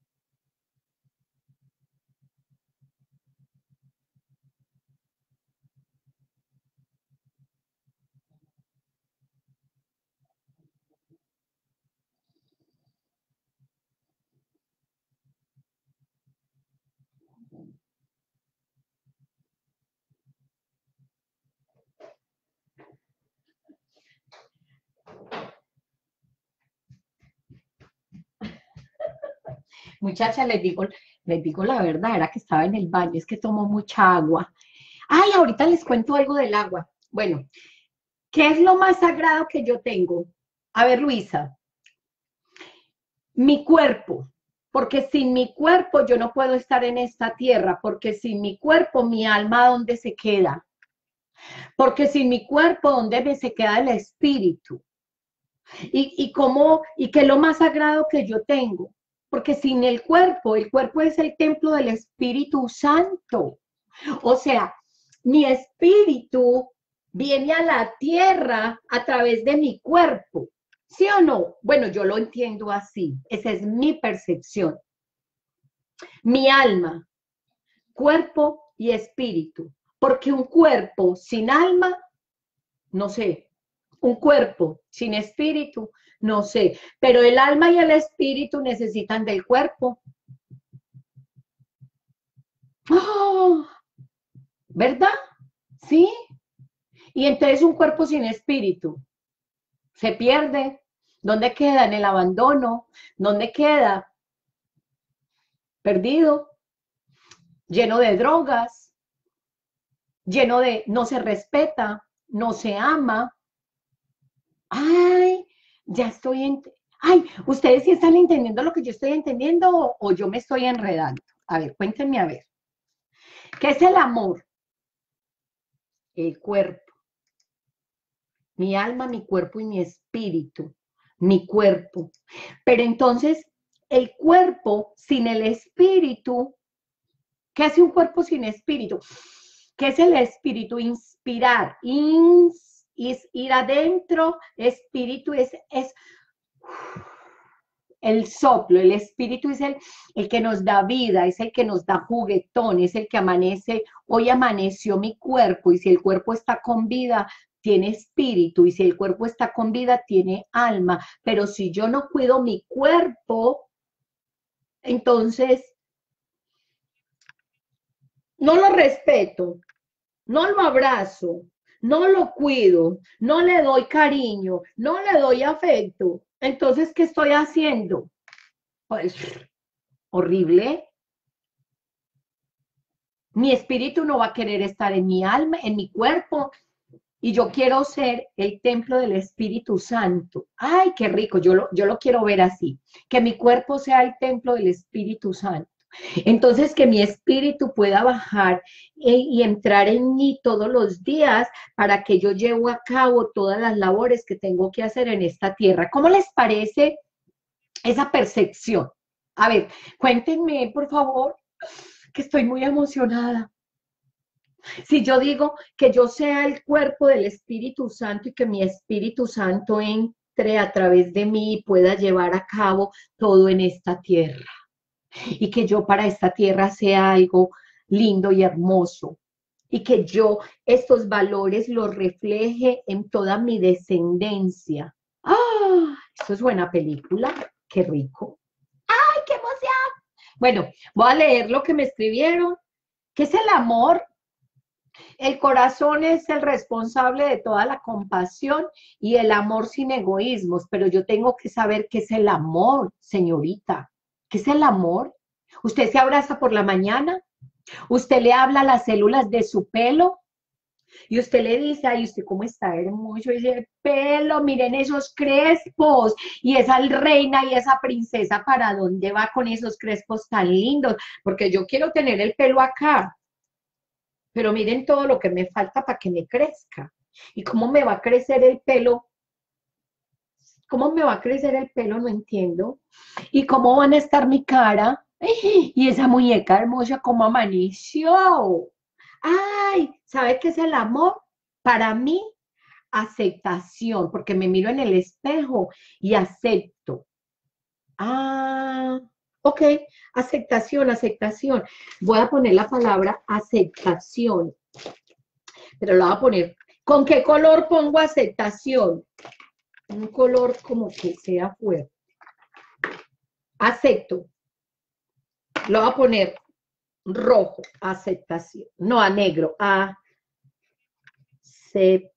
Muchachas, les digo la verdad, era que estaba en el baño, es que tomo mucha agua. Ay, ahorita les cuento algo del agua. Bueno, ¿qué es lo más sagrado que yo tengo? A ver, Luisa, mi cuerpo, porque sin mi cuerpo yo no puedo estar en esta tierra, porque sin mi cuerpo, mi alma, ¿dónde se queda? Porque sin mi cuerpo, ¿dónde me se queda el espíritu? ¿Y qué es lo más sagrado que yo tengo? Porque sin el cuerpo es el templo del Espíritu Santo. O sea, mi espíritu viene a la tierra a través de mi cuerpo. ¿Sí o no? Bueno, yo lo entiendo así. Esa es mi percepción. Mi alma, cuerpo y espíritu. Porque un cuerpo sin alma, no sé. Un cuerpo sin espíritu, no sé. Pero el alma y el espíritu necesitan del cuerpo. ¡Oh! ¿Verdad? ¿Sí? Y entonces un cuerpo sin espíritu se pierde, ¿Dónde queda? En el abandono. ¿Dónde queda? Perdido, lleno de drogas, lleno de no se respeta, no se ama. Ay, ya estoy en... Ay, ¿ustedes sí están entendiendo lo que yo estoy entendiendo o yo me estoy enredando? A ver, cuéntenme a ver. ¿Qué es el amor? El cuerpo, mi alma, mi cuerpo y mi espíritu. Mi cuerpo. Pero entonces, el cuerpo sin el espíritu, ¿qué hace un cuerpo sin espíritu? ¿Qué es el espíritu? Inspirar. Es ir adentro, espíritu es el soplo, el espíritu es el que nos da vida, es el que nos da juguetón, es el que amanece, hoy amaneció mi cuerpo y si el cuerpo está con vida, tiene espíritu y si el cuerpo está con vida, tiene alma, pero si yo no cuido mi cuerpo, entonces no lo respeto, no lo abrazo, no lo cuido, no le doy cariño, no le doy afecto, entonces, ¿qué estoy haciendo? Pues horrible. Mi espíritu no va a querer estar en mi alma, en mi cuerpo, y yo quiero ser el templo del Espíritu Santo. Ay, qué rico, yo lo quiero ver así, que mi cuerpo sea el templo del Espíritu Santo. Entonces, que mi espíritu pueda bajar y entrar en mí todos los días para que yo lleve a cabo todas las labores que tengo que hacer en esta tierra. ¿Cómo les parece esa percepción? A ver, cuéntenme, por favor, que estoy muy emocionada. Si yo digo que yo sea el cuerpo del Espíritu Santo y que mi Espíritu Santo entre a través de mí y pueda llevar a cabo todo en esta tierra. Y que yo para esta tierra sea algo lindo y hermoso. Y que yo estos valores los refleje en toda mi descendencia. ¡Ah! Esto es buena película. ¡Qué rico! ¡Ay, qué emoción! Bueno, voy a leer lo que me escribieron. ¿Qué es el amor? El corazón es el responsable de toda la compasión y el amor sin egoísmos, pero yo tengo que saber qué es el amor, señorita. ¿Qué es el amor? ¿Usted se abraza por la mañana? ¿Usted le habla a las células de su pelo? Y usted le dice, ay, usted cómo está hermoso ese pelo, miren esos crespos, y esa reina y esa princesa, ¿para dónde va con esos crespos tan lindos? Porque yo quiero tener el pelo acá, pero miren todo lo que me falta para que me crezca. ¿Y cómo me va a crecer el pelo? ¿Cómo me va a crecer el pelo? No entiendo. ¿Y cómo van a estar mi cara? Y esa muñeca hermosa, ¿cómo amaneció? Ay, ¿sabe qué es el amor? Para mí, aceptación, porque me miro en el espejo y acepto. Ah, ok, aceptación, aceptación. Voy a poner la palabra aceptación, pero la voy a poner. ¿Con qué color pongo aceptación? Un color como que sea fuerte. Acepto. Lo voy a poner rojo, aceptación. No, a negro, acepto.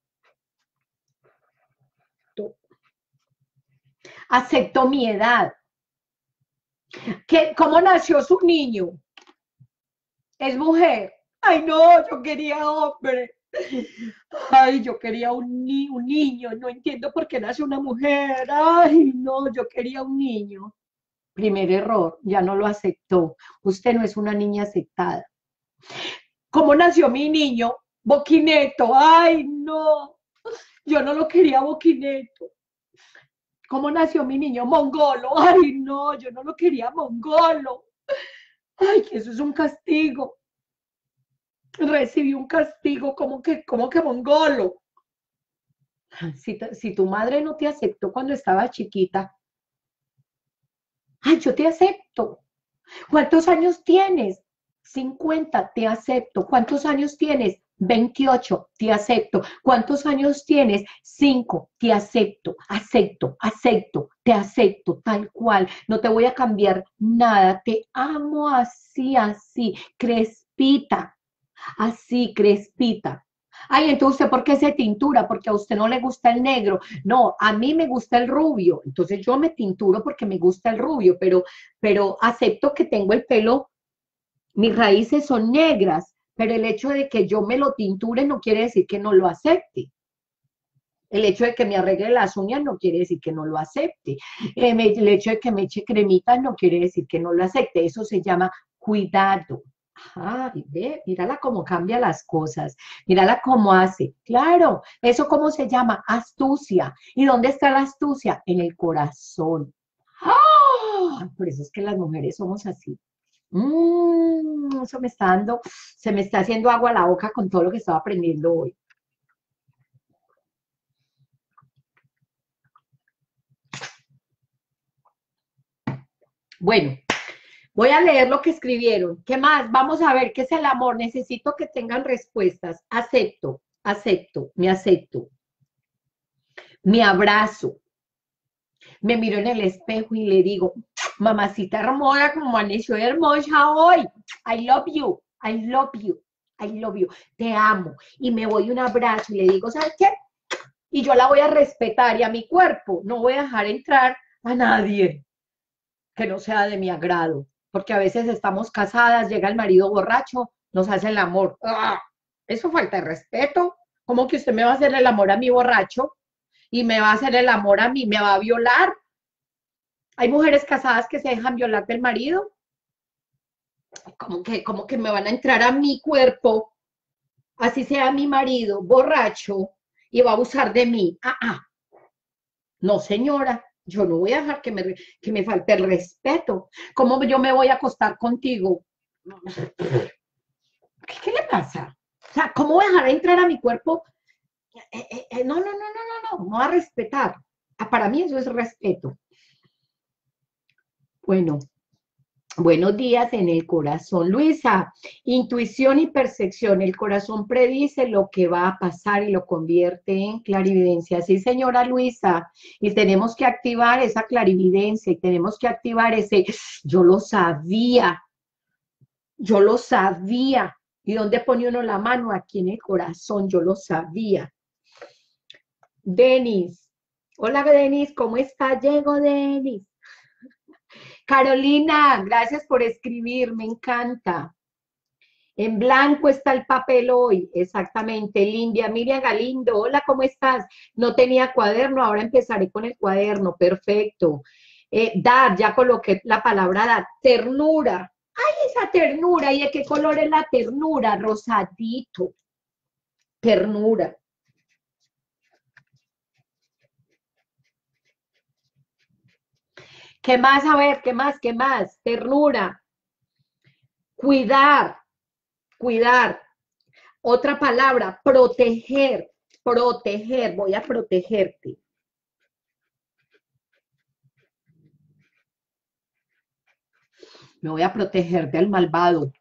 Acepto mi edad. ¿Cómo nació su niño? ¿Es mujer? Ay, no, yo quería hombre. Ay, yo quería un niño. No entiendo por qué nace una mujer. Ay, no, yo quería un niño. Primer error, ya no lo aceptó. Usted no es una niña aceptada. ¿Cómo nació mi niño? Boquineto. Ay, no, yo no lo quería boquineto. ¿Cómo nació mi niño? Mongolo. Ay, no, yo no lo quería mongolo. Ay, eso es un castigo. Recibí un castigo, como que mongolo. Si tu madre no te aceptó cuando estaba chiquita, ay, yo te acepto. ¿Cuántos años tienes? 50, te acepto. ¿Cuántos años tienes? 28, te acepto. ¿Cuántos años tienes? 5, te acepto, acepto, acepto, te acepto, tal cual. No te voy a cambiar nada. Te amo así, así, crespita, así, crespita. Ay, entonces, ¿usted por qué se tintura? Porque a usted no le gusta el negro. No, a mí me gusta el rubio. Entonces yo me tinturo porque me gusta el rubio, pero acepto que tengo el pelo, mis raíces son negras, pero el hecho de que yo me lo tinture no quiere decir que no lo acepte. El hecho de que me arregle las uñas no quiere decir que no lo acepte. El hecho de que me eche cremitas no quiere decir que no lo acepte. Eso se llama cuidado. Ay, ve, mírala cómo cambia las cosas, mírala cómo hace. Claro, ¿eso cómo se llama? Astucia. ¿Y dónde está la astucia? En el corazón. ¡Ah! Por eso es que las mujeres somos así. Eso me está dando, se me está haciendo agua a la boca con todo lo que estaba aprendiendo hoy. Bueno, voy a leer lo que escribieron. ¿Qué más? Vamos a ver qué es el amor. Necesito que tengan respuestas. Acepto, acepto. Me abrazo. Me miro en el espejo y le digo, mamacita hermosa, como amaneció hermosa hoy. I love you, I love you, I love you. Te amo. Y me voy un abrazo y le digo, ¿sabes qué? Y yo la voy a respetar y a mi cuerpo no voy a dejar entrar a nadie que no sea de mi agrado, porque a veces estamos casadas, llega el marido borracho, nos hace el amor. ¡Ah! Eso falta de respeto. ¿Cómo que usted me va a hacer el amor a mi borracho? Y me va a hacer el amor a mí, me va a violar. Hay mujeres casadas que se dejan violar del marido. ¿Cómo que me van a entrar a mi cuerpo, así sea mi marido borracho, y va a abusar de mí? No, señora, yo no voy a dejar que me falte el respeto. ¿Cómo yo me voy a acostar contigo? ¿Qué le pasa? O sea, ¿cómo voy a dejar entrar a mi cuerpo? No voy a respetar. Para mí eso es respeto. Bueno, buenos días en el corazón. Luisa, intuición y percepción. El corazón predice lo que va a pasar y lo convierte en clarividencia. Sí, señora Luisa. Y tenemos que activar esa clarividencia y tenemos que activar ese, yo lo sabía, yo lo sabía. ¿Y dónde pone uno la mano? Aquí en el corazón, yo lo sabía. Denis. Hola, Denis, ¿cómo está? Llego, Denis. Carolina, gracias por escribir, me encanta. En blanco está el papel hoy, exactamente. Lindia, Miriam Galindo, hola, ¿cómo estás? No tenía cuaderno, ahora empezaré con el cuaderno, perfecto. Dar, ya coloqué la palabra dar. Ternura, ay, esa ternura, ¿y de qué color es la ternura? Rosadito, ternura. ¿Qué más? A ver, ¿qué más? ¿Qué más? Ternura, cuidar, cuidar. Otra palabra, proteger, proteger, voy a protegerte. Me voy a proteger del malvado.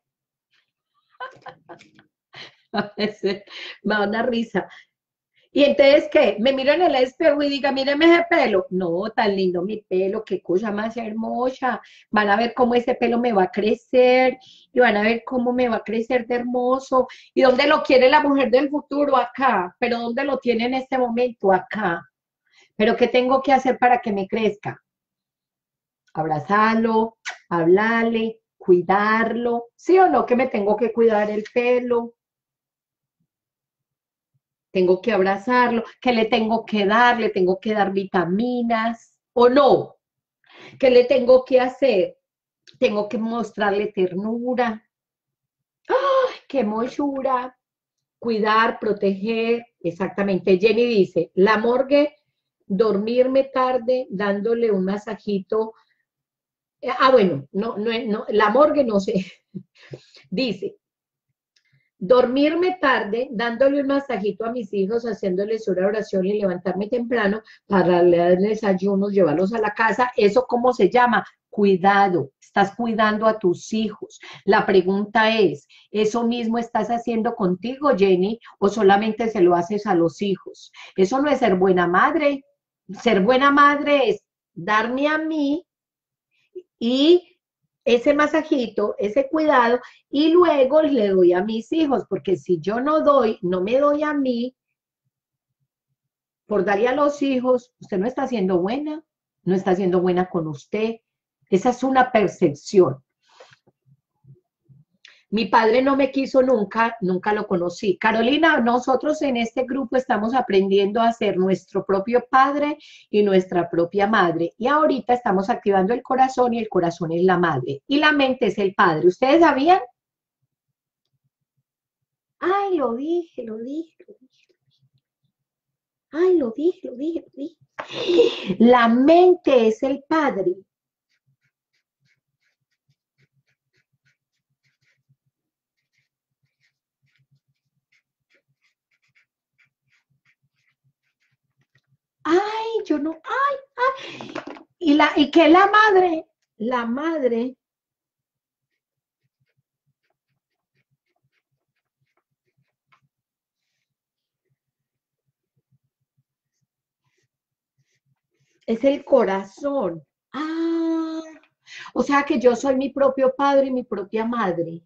A veces me da una risa. Y entonces, ¿qué? Me miro en el espejo y diga, míreme ese pelo. No, tan lindo mi pelo, qué cosa más hermosa. Van a ver cómo ese pelo me va a crecer y van a ver cómo me va a crecer de hermoso. ¿Y dónde lo quiere la mujer del futuro? Acá. ¿Pero dónde lo tiene en este momento? Acá. ¿Pero qué tengo que hacer para que me crezca? Abrazarlo, hablarle, cuidarlo. ¿Sí o no que me tengo que cuidar el pelo? Tengo que abrazarlo, que le tengo que dar vitaminas, o no, ¿qué le tengo que hacer? Tengo que mostrarle ternura, qué mochura, cuidar, proteger, exactamente. Jenny dice, la morgue, dormirme tarde, dándole un masajito. Bueno, no, la morgue no sé. Dice, dormirme tarde, dándole un masajito a mis hijos, haciéndoles una oración y levantarme temprano para darles desayunos, llevarlos a la casa. ¿Eso cómo se llama? Cuidado, estás cuidando a tus hijos. La pregunta es, ¿eso mismo estás haciendo contigo, Jenny, o solamente se lo haces a los hijos? Eso no es ser buena madre. Ser buena madre es darme a mí y ese masajito, ese cuidado, y luego le doy a mis hijos, porque si yo no doy, no me doy a mí, por darle a los hijos, usted no está siendo buena, no está siendo buena con usted. Esa es una percepción. Mi padre no me quiso nunca, nunca lo conocí. Carolina, nosotros en este grupo estamos aprendiendo a ser nuestro propio padre y nuestra propia madre. Y ahorita estamos activando el corazón y el corazón es la madre. Y la mente es el padre. ¿Ustedes sabían? Ay, lo dije, lo dije, lo dije. Ay, lo dije, lo dije, lo dije. La mente es el padre. Ay, yo no, ay, ay. ¿Y qué es la madre? La madre es el corazón. Ah, o sea que yo soy mi propio padre y mi propia madre.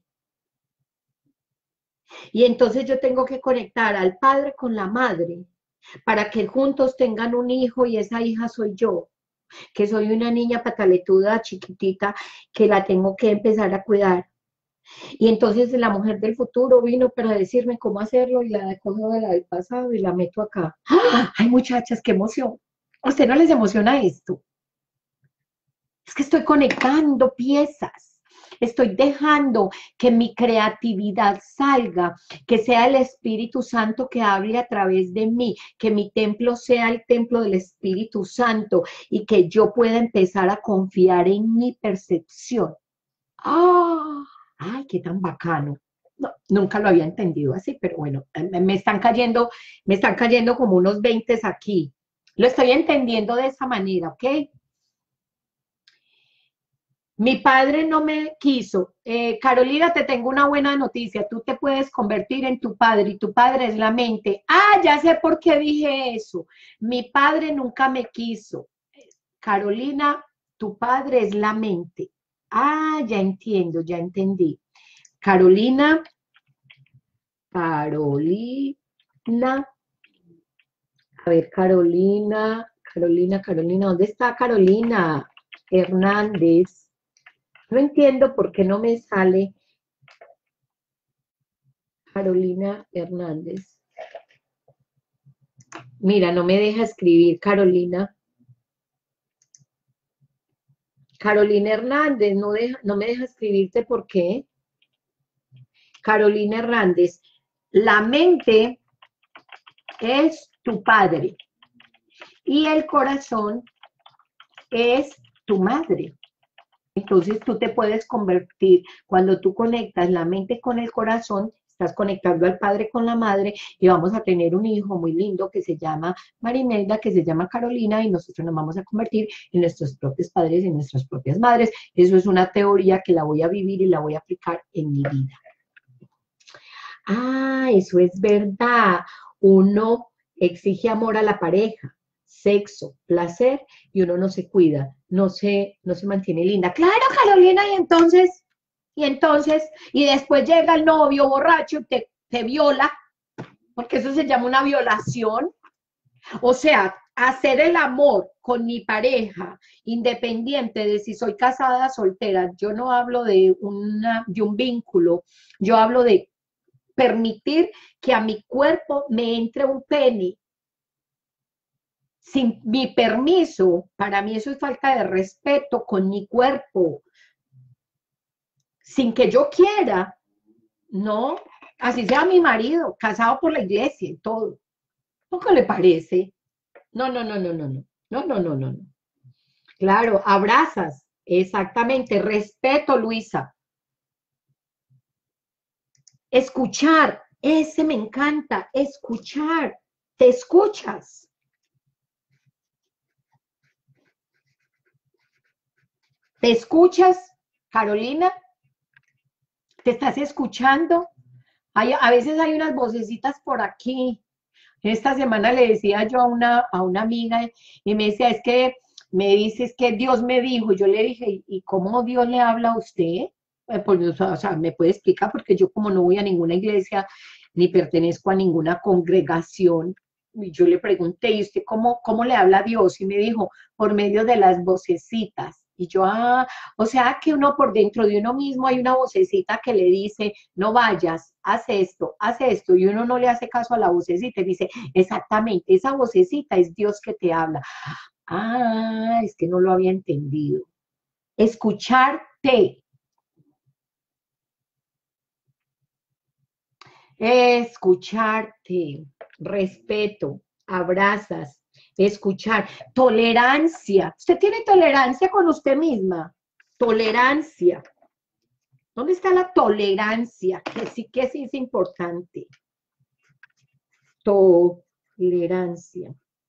Y entonces yo tengo que conectar al padre con la madre para que juntos tengan un hijo y esa hija soy yo, que soy una niña pataletuda, chiquitita, que la tengo que empezar a cuidar. Y entonces la mujer del futuro vino para decirme cómo hacerlo y la cojo de la del pasado y la meto acá. ¡Ah! Ay, muchachas, qué emoción. ¿A usted no les emociona esto? Es que estoy conectando piezas. Estoy dejando que mi creatividad salga, que sea el Espíritu Santo que hable a través de mí, que mi templo sea el templo del Espíritu Santo y que yo pueda empezar a confiar en mi percepción. ¡Ah! ¡Ay, qué tan bacano! No, nunca lo había entendido así, pero bueno, me están cayendo como unos 20 aquí. Lo estoy entendiendo de esa manera, ¿ok? Mi padre no me quiso. Carolina, te tengo una buena noticia. Tú te puedes convertir en tu padre y tu padre es la mente. Ah, ya sé por qué dije eso. Mi padre nunca me quiso. Carolina, tu padre es la mente. Ah, ya entiendo, ya entendí. Carolina, Carolina, a ver, Carolina, ¿dónde está Carolina Hernández? No entiendo por qué no me sale Carolina Hernández. Mira, no me deja escribir Carolina. Carolina Hernández, no me deja escribirte por qué. Carolina Hernández, la mente es tu padre y el corazón es tu madre. Entonces tú te puedes convertir, cuando tú conectas la mente con el corazón, estás conectando al padre con la madre y vamos a tener un hijo muy lindo que se llama Marimelda, que se llama Carolina y nosotros nos vamos a convertir en nuestros propios padres y nuestras propias madres. Eso es una teoría que la voy a vivir y la voy a aplicar en mi vida. Ah, eso es verdad. Uno exige amor a la pareja, sexo, placer, y uno no se cuida, no se mantiene linda. Claro, Carolina, y después llega el novio borracho y te viola, porque eso se llama una violación. O sea, hacer el amor con mi pareja, independiente de si soy casada, soltera, yo no hablo de un vínculo, yo hablo de permitir que a mi cuerpo me entre un pene sin mi permiso. Para mí eso es falta de respeto con mi cuerpo, sin que yo quiera, ¿no? Así sea mi marido, casado por la iglesia y todo. ¿No qué le parece? No, no, no, no, no, no, no, no, no, no, no. Claro, abrazas, exactamente, respeto, Luisa. Escuchar, ese me encanta, escuchar, te escuchas. ¿Te escuchas, Carolina? ¿Te estás escuchando? A veces hay unas vocecitas por aquí. Esta semana le decía yo a una amiga y me decía, es que me dices que Dios me dijo, yo le dije, ¿y cómo Dios le habla a usted? Pues, o sea, me puede explicar porque yo como no voy a ninguna iglesia, ni pertenezco a ninguna congregación, y yo le pregunté, ¿y usted cómo le habla a Dios? Y me dijo, por medio de las vocecitas. Y yo, o sea que uno por dentro de uno mismo hay una vocecita que le dice, no vayas, haz esto, y uno no le hace caso a la vocecita, y dice, exactamente, esa vocecita es Dios que te habla. Es que no lo había entendido. Escucharte. Escucharte. Respeto. Abrazas. Escuchar. Tolerancia. ¿Usted tiene tolerancia con usted misma? Tolerancia. ¿Dónde está la tolerancia? Que sí es importante. Tolerancia.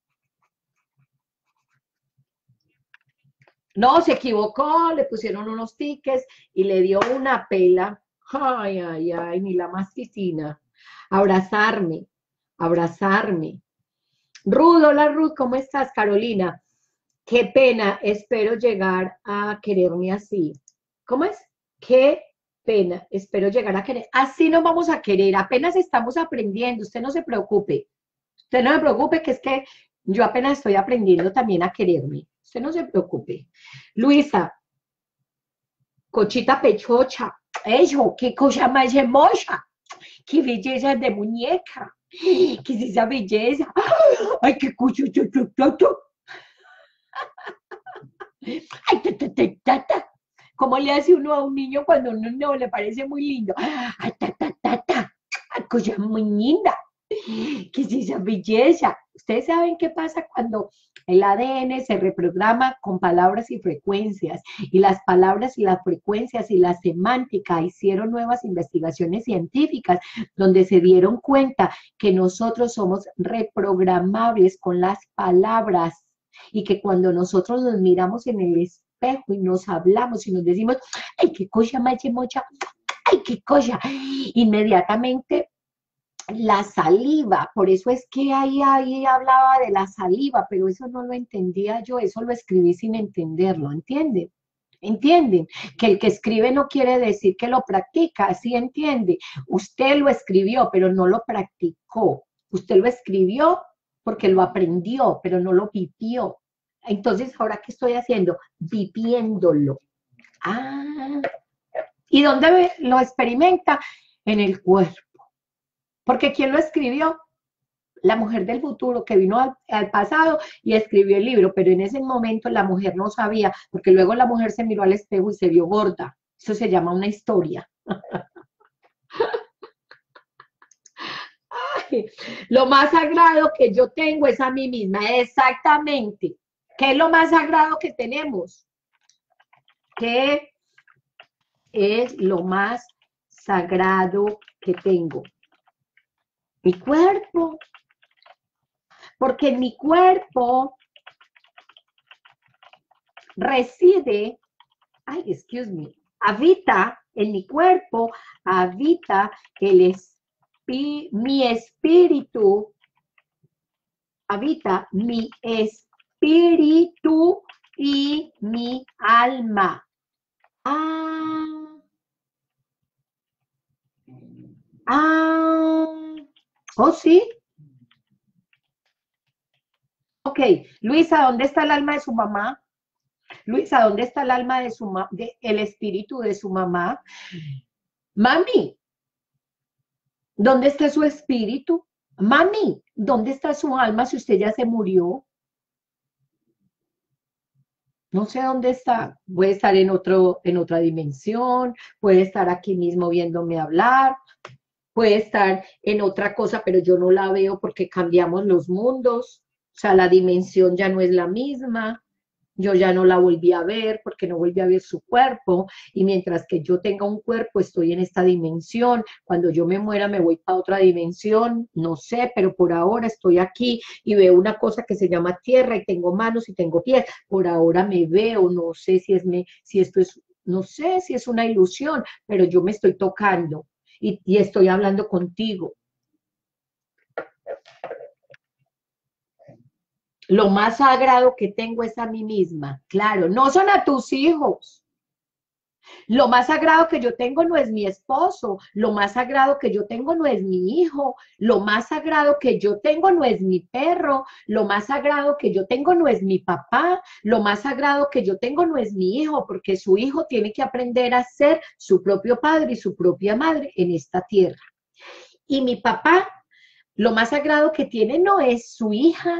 No, se equivocó, le pusieron unos tickets y le dio una pela. Ay, ay, ay, ni la más piscina. Abrazarme, abrazarme. Ruth, hola Ruth, ¿cómo estás? Carolina, qué pena, espero llegar a quererme así. ¿Cómo es? Qué pena, espero llegar a querer. Así nos vamos a querer, apenas estamos aprendiendo, usted no se preocupe. Usted no se preocupe, que es que yo apenas estoy aprendiendo también a quererme. Usted no se preocupe. Luisa, cochita pechocha. Eso, qué cosa más hermosa. Qué belleza de muñeca. ¿Qué es esa belleza? Ay, qué cuchuchuchuchuchu. Ay, ta. ¿Cómo le hace uno a un niño cuando uno no le parece muy lindo? Ay, ta. Ay, cosa muy linda. ¿Qué es esa belleza? Ustedes saben qué pasa cuando el ADN se reprograma con palabras y frecuencias, y las palabras y las frecuencias y la semántica hicieron nuevas investigaciones científicas donde se dieron cuenta que nosotros somos reprogramables con las palabras, y que cuando nosotros nos miramos en el espejo y nos hablamos y nos decimos, ay, qué cosa más mocha, ay, qué cosa, inmediatamente la saliva, por eso es que ahí hablaba de la saliva, pero eso no lo entendía yo, eso lo escribí sin entenderlo, ¿entienden? ¿Entienden? Que el que escribe no quiere decir que lo practica, ¿sí entiende? Usted lo escribió, pero no lo practicó. Usted lo escribió porque lo aprendió, pero no lo vivió. Entonces, ¿ahora qué estoy haciendo? Viviéndolo. Ah, ¿y dónde lo experimenta? En el cuerpo. Porque ¿quién lo escribió? La mujer del futuro que vino al pasado y escribió el libro, pero en ese momento la mujer no sabía, porque luego la mujer se miró al espejo y se vio gorda. Eso se llama una historia. Ay, lo más sagrado que yo tengo es a mí misma, exactamente. ¿Qué es lo más sagrado que tenemos? ¿Qué es lo más sagrado que tengo? Mi cuerpo. Porque en mi cuerpo reside, habita en mi cuerpo, habita mi espíritu, habita mi espíritu y mi alma. Oh, sí. Ok, Luisa, ¿dónde está el alma de su mamá? Luisa, ¿dónde está el alma de el espíritu de su mamá? Mami, ¿dónde está su espíritu? Mami, ¿dónde está su alma si usted ya se murió? No sé dónde está. Puede estar en otra dimensión, puede estar aquí mismo viéndome hablar, puede estar en otra cosa, pero yo no la veo porque cambiamos los mundos. O sea, la dimensión ya no es la misma. Yo ya no la volví a ver porque no volví a ver su cuerpo, y mientras que yo tenga un cuerpo estoy en esta dimensión. Cuando yo me muera me voy para otra dimensión, no sé, pero por ahora estoy aquí y veo una cosa que se llama tierra y tengo manos y tengo pies. Por ahora me veo, no sé si esto es, no sé si es una ilusión, pero yo me estoy tocando y estoy hablando contigo. Lo más sagrado que tengo es a mí misma. Claro, no son a tus hijos. Lo más sagrado que yo tengo no es mi esposo, lo más sagrado que yo tengo no es mi hijo, lo más sagrado que yo tengo no es mi perro, lo más sagrado que yo tengo no es mi papá, lo más sagrado que yo tengo no es mi hijo, porque su hijo tiene que aprender a ser su propio padre y su propia madre en esta tierra. Y mi papá, lo más sagrado que tiene no es su hija,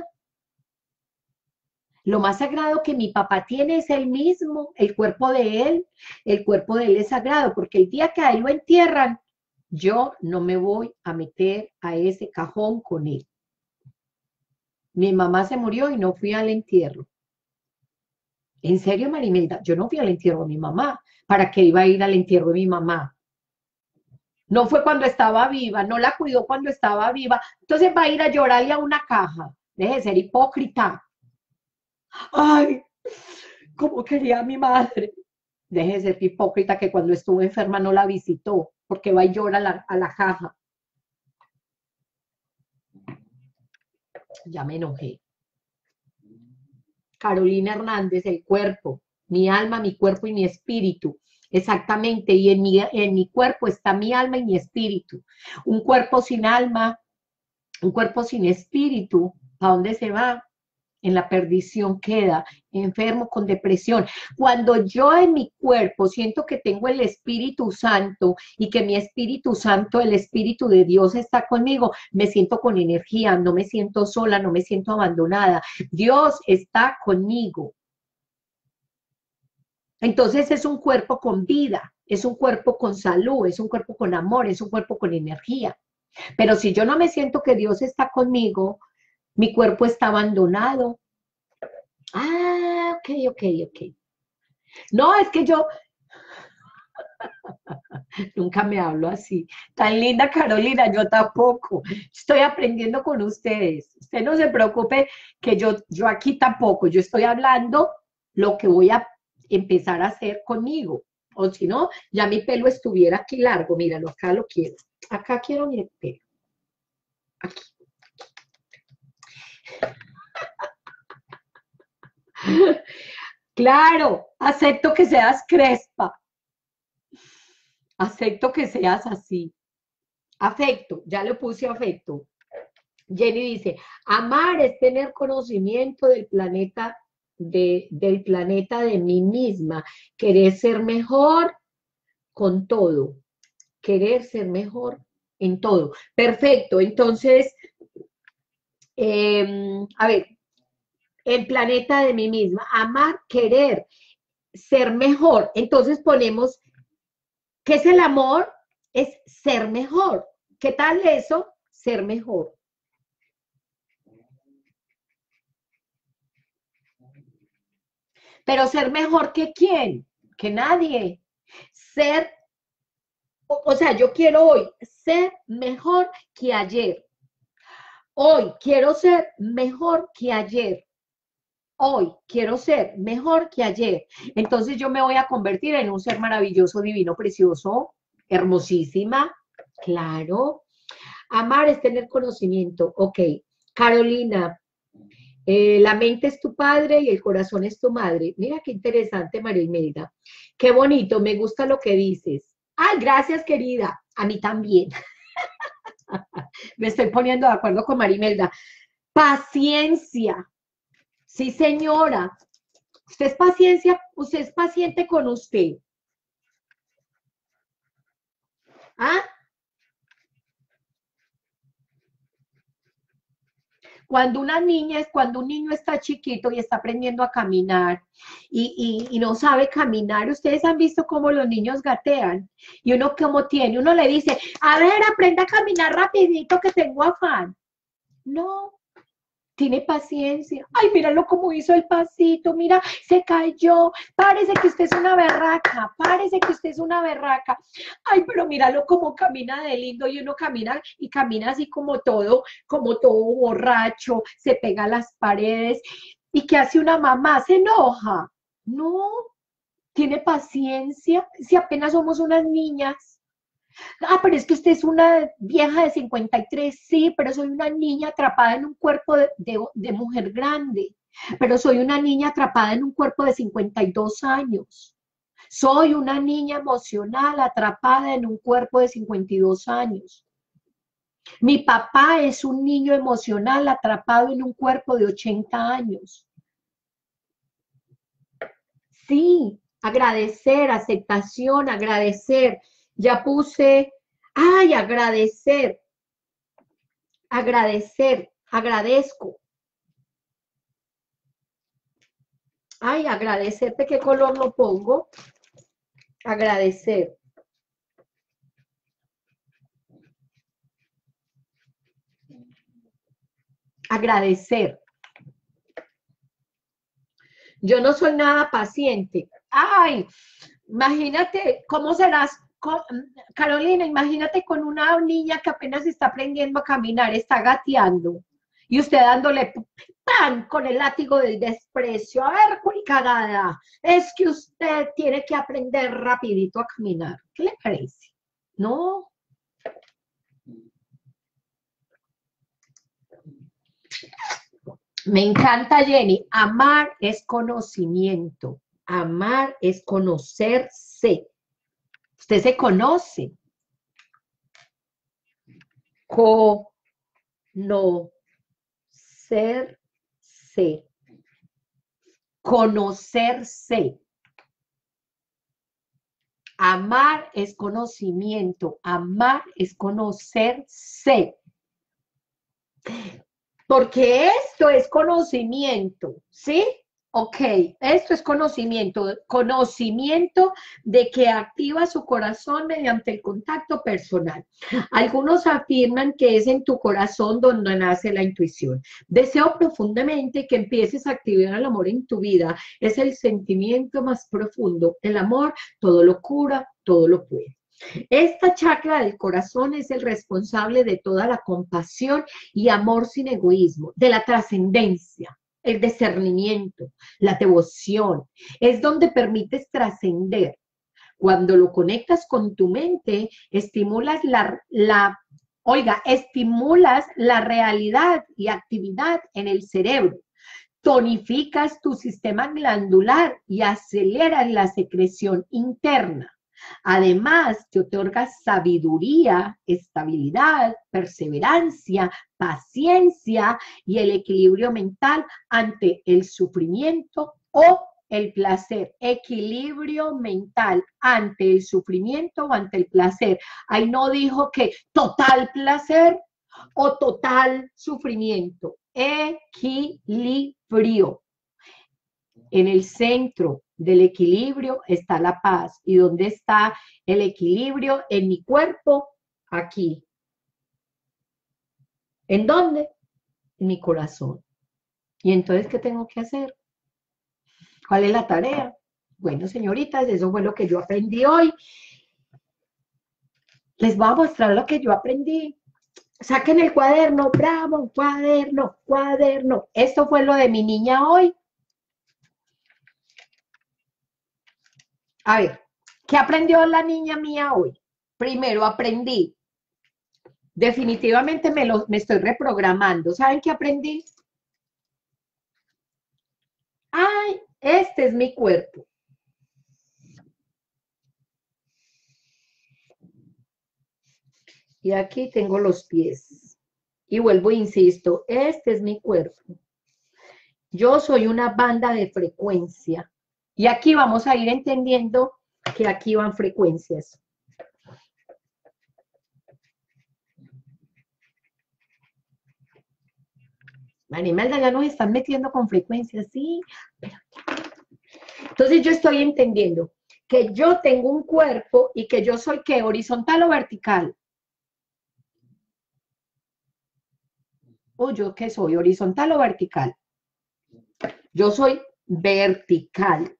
lo más sagrado que mi papá tiene es él mismo, el cuerpo de él es sagrado, porque el día que a él lo entierran, yo no me voy a meter a ese cajón con él. Mi mamá se murió y no fui al entierro. En serio, Marimelda, yo no fui al entierro de mi mamá. ¿Para qué iba a ir al entierro de mi mamá? No fue cuando estaba viva, no la cuidó cuando estaba viva. Entonces va a ir a llorarle a una caja. Deje de ser hipócrita. Ay, cómo quería a mi madre. Deje de ser hipócrita que cuando estuvo enferma no la visitó, porque va y llora a la caja. Ya me enojé. Carolina Hernández, el cuerpo, mi alma, mi cuerpo y mi espíritu. Exactamente, y en mi cuerpo está mi alma y mi espíritu. Un cuerpo sin alma, un cuerpo sin espíritu, ¿a dónde se va? En la perdición queda, enfermo con depresión. Cuando yo en mi cuerpo siento que tengo el Espíritu Santo y que mi Espíritu Santo, el Espíritu de Dios está conmigo, me siento con energía, no me siento sola, no me siento abandonada. Dios está conmigo. Entonces es un cuerpo con vida, es un cuerpo con salud, es un cuerpo con amor, es un cuerpo con energía. Pero si yo no me siento que Dios está conmigo, mi cuerpo está abandonado. Ah, ok. No, es que yo nunca me hablo así. Tan linda Carolina, yo tampoco. Estoy aprendiendo con ustedes. Usted no se preocupe que yo aquí tampoco. Yo estoy hablando lo que voy a empezar a hacer conmigo. O si no, ya mi pelo estuviera aquí largo. Míralo, acá lo quiero. Acá quiero mi pelo. Aquí. Claro, acepto que seas crespa. Acepto que seas así. Afecto, ya le puse afecto. Jenny dice, amar es tener conocimiento del planeta de mí misma, querer ser mejor con todo, querer ser mejor en todo. Perfecto, entonces, a ver, el planeta de mí misma, amar, querer ser mejor. Entonces ponemos, ¿qué es el amor? Es ser mejor. ¿Qué tal eso? Ser mejor. Pero ser mejor que quién, que nadie. Ser, o sea, yo quiero hoy ser mejor que ayer. Hoy quiero ser mejor que ayer. Hoy quiero ser mejor que ayer. Entonces yo me voy a convertir en un ser maravilloso, divino, precioso, hermosísima. Claro. Amar es tener conocimiento. Ok. Carolina, la mente es tu padre y el corazón es tu madre. Mira qué interesante, María Imelda. Qué bonito, me gusta lo que dices. Ay, gracias, querida. A mí también. Me estoy poniendo de acuerdo con María Imelda. Paciencia. Sí, señora. Usted es paciente con usted. ¿Ah? Cuando una niña es, cuando un niño está chiquito y está aprendiendo a caminar y no sabe caminar, ustedes han visto cómo los niños gatean y uno como tiene, uno le dice, a ver, aprenda a caminar rapidito que tengo afán. No, tiene paciencia. Ay, míralo cómo hizo el pasito, mira, se cayó. Párese que usted es una berraca, párese que usted es una berraca. Ay, pero míralo cómo camina de lindo y uno camina y camina así como todo borracho, se pega a las paredes. ¿Y qué hace una mamá? Se enoja. No, tiene paciencia, si apenas somos unas niñas. Ah, pero es que usted es una vieja de 53, sí, pero soy una niña atrapada en un cuerpo de mujer grande, pero soy una niña atrapada en un cuerpo de 52 años. Soy una niña emocional atrapada en un cuerpo de 52 años. Mi papá es un niño emocional atrapado en un cuerpo de 80 años. Sí, agradecer, aceptación, agradecer. Ya puse, ay, agradecer, agradecer, agradezco. Ay, agradecerte, ¿qué color lo pongo? Agradecer. Agradecer. Yo no soy nada paciente. Ay, imagínate, ¿cómo serás? Carolina, imagínate con una niña que apenas está aprendiendo a caminar, está gateando, y usted dándole pan con el látigo del desprecio. A ver, culicagada, es que usted tiene que aprender rapidito a caminar. ¿Qué le parece? No. Me encanta, Jenny. Amar es conocimiento. Amar es conocerse. Usted se conoce. Conocerse. Conocerse. Amar es conocimiento. Amar es conocerse. Porque esto es conocimiento, ¿sí? Ok, esto es conocimiento de que activa su corazón mediante el contacto personal. Algunos afirman que es en tu corazón donde nace la intuición. Deseo profundamente que empieces a activar el amor en tu vida. Es el sentimiento más profundo. El amor todo lo cura, todo lo puede. Esta chakra del corazón es el responsable de toda la compasión y amor sin egoísmo, de la trascendencia, el discernimiento, la devoción. Es donde permites trascender. Cuando lo conectas con tu mente, estimulas estimulas la realidad y actividad en el cerebro. Tonificas tu sistema glandular y aceleras la secreción interna. Además, te otorga sabiduría, estabilidad, perseverancia, paciencia y el equilibrio mental ante el sufrimiento o el placer. Equilibrio mental ante el sufrimiento o ante el placer. Ahí no dijo que total placer o total sufrimiento. Equilibrio. En el centro del equilibrio está la paz. ¿Y dónde está el equilibrio? En mi cuerpo, aquí. ¿En dónde? En mi corazón. ¿Y entonces qué tengo que hacer? ¿Cuál es la tarea? Bueno, señoritas, eso fue lo que yo aprendí hoy. Les voy a mostrar lo que yo aprendí. Saquen el cuaderno, bravo, cuaderno, cuaderno. Esto fue lo de mi niña hoy. A ver, ¿qué aprendió la niña mía hoy? Primero aprendí. Definitivamente me estoy reprogramando. ¿Saben qué aprendí? Ay, este es mi cuerpo. Y aquí tengo los pies. Y vuelvo e insisto, este es mi cuerpo. Yo soy una banda de frecuencia. Y aquí vamos a ir entendiendo que aquí van frecuencias. Animalda, ya nos están metiendo con frecuencias, sí. Pero entonces yo estoy entendiendo que yo tengo un cuerpo y que yo soy, ¿qué? ¿Horizontal o vertical? ¿O yo qué soy? ¿Horizontal o vertical? Yo soy vertical.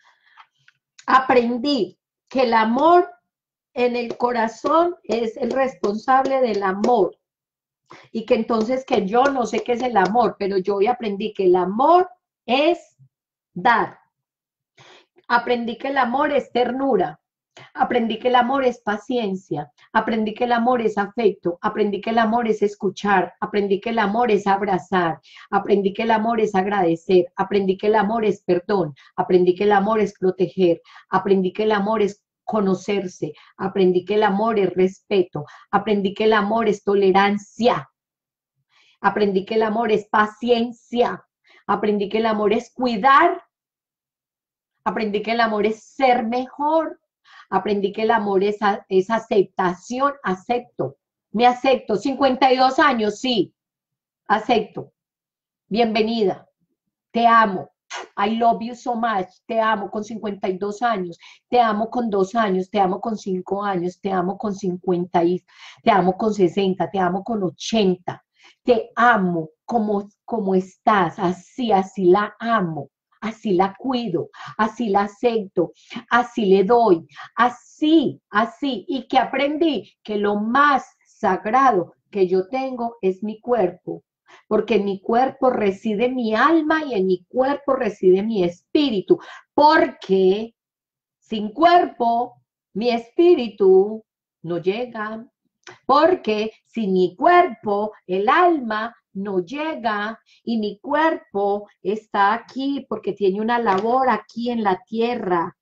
Aprendí que el amor en el corazón es el responsable del amor. Y que entonces que yo no sé qué es el amor, pero yo hoy aprendí que el amor es dar. Aprendí que el amor es ternura. Aprendí que el amor es paciencia, aprendí que el amor es afecto, aprendí que el amor es escuchar, aprendí que el amor es abrazar, aprendí que el amor es agradecer, aprendí que el amor es perdón, aprendí que el amor es proteger, aprendí que el amor es conocerse, aprendí que el amor es respeto, aprendí que el amor es tolerancia, aprendí que el amor es paciencia, aprendí que el amor es cuidar, aprendí que el amor es ser mejor. Aprendí que el amor es aceptación, acepto, me acepto, 52 años, sí, acepto, bienvenida, te amo, I love you so much, te amo con 52 años, te amo con 2 años, te amo con 5 años, te amo con 50, te amo con 60, te amo con 80, te amo como estás, así la amo. Así la cuido, así la acepto, así le doy, así. ¿Y que aprendí? Que lo más sagrado que yo tengo es mi cuerpo, porque en mi cuerpo reside mi alma y en mi cuerpo reside mi espíritu, porque sin cuerpo mi espíritu no llega, porque sin mi cuerpo el alma no llega y mi cuerpo está aquí porque tiene una labor aquí en la tierra.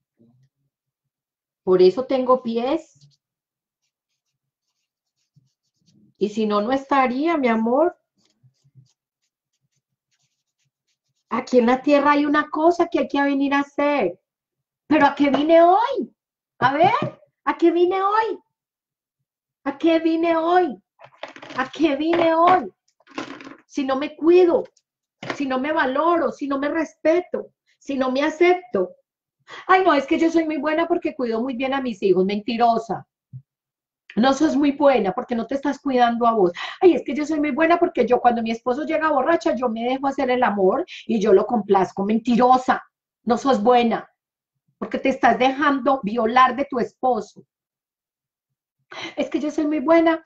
Por eso tengo pies. Y si no, no estaría, mi amor. Aquí en la tierra hay una cosa que hay que venir a hacer. ¿Pero a qué vine hoy? A ver, ¿a qué vine hoy? ¿A qué vine hoy? ¿A qué vine hoy? Si no me cuido, si no me valoro, si no me respeto, si no me acepto. Ay, no, es que yo soy muy buena porque cuido muy bien a mis hijos. Mentirosa. No sos muy buena porque no te estás cuidando a vos. Ay, es que yo soy muy buena porque yo cuando mi esposo llega borracha, yo me dejo hacer el amor y yo lo complazco. Mentirosa. No sos buena porque te estás dejando violar de tu esposo. Es que yo soy muy buena.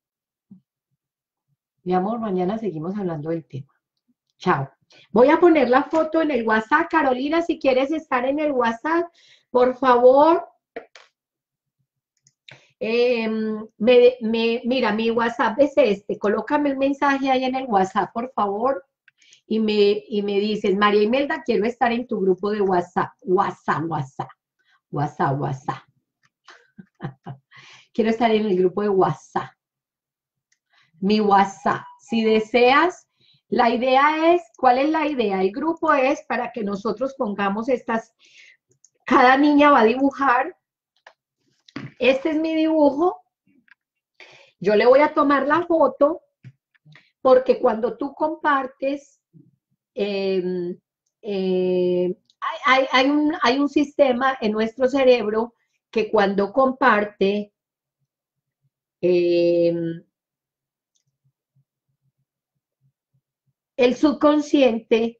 Mi amor, mañana seguimos hablando del tema. Chao. Voy a poner la foto en el WhatsApp. Carolina, si quieres estar en el WhatsApp, por favor. Mira, mi WhatsApp es este. Colócame el mensaje ahí en el WhatsApp, por favor. Y me dices, María Imelda, quiero estar en tu grupo de WhatsApp. WhatsApp. Quiero estar en el grupo de WhatsApp. Mi WhatsApp. Si deseas, la idea es, ¿cuál es la idea? El grupo es para que nosotros pongamos cada niña va a dibujar. Este es mi dibujo. Yo le voy a tomar la foto porque cuando tú compartes, hay un sistema en nuestro cerebro que cuando comparte, el subconsciente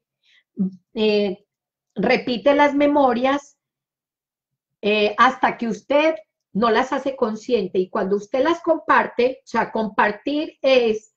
repite las memorias hasta que usted no las hace consciente. Y cuando usted las comparte, o sea, compartir es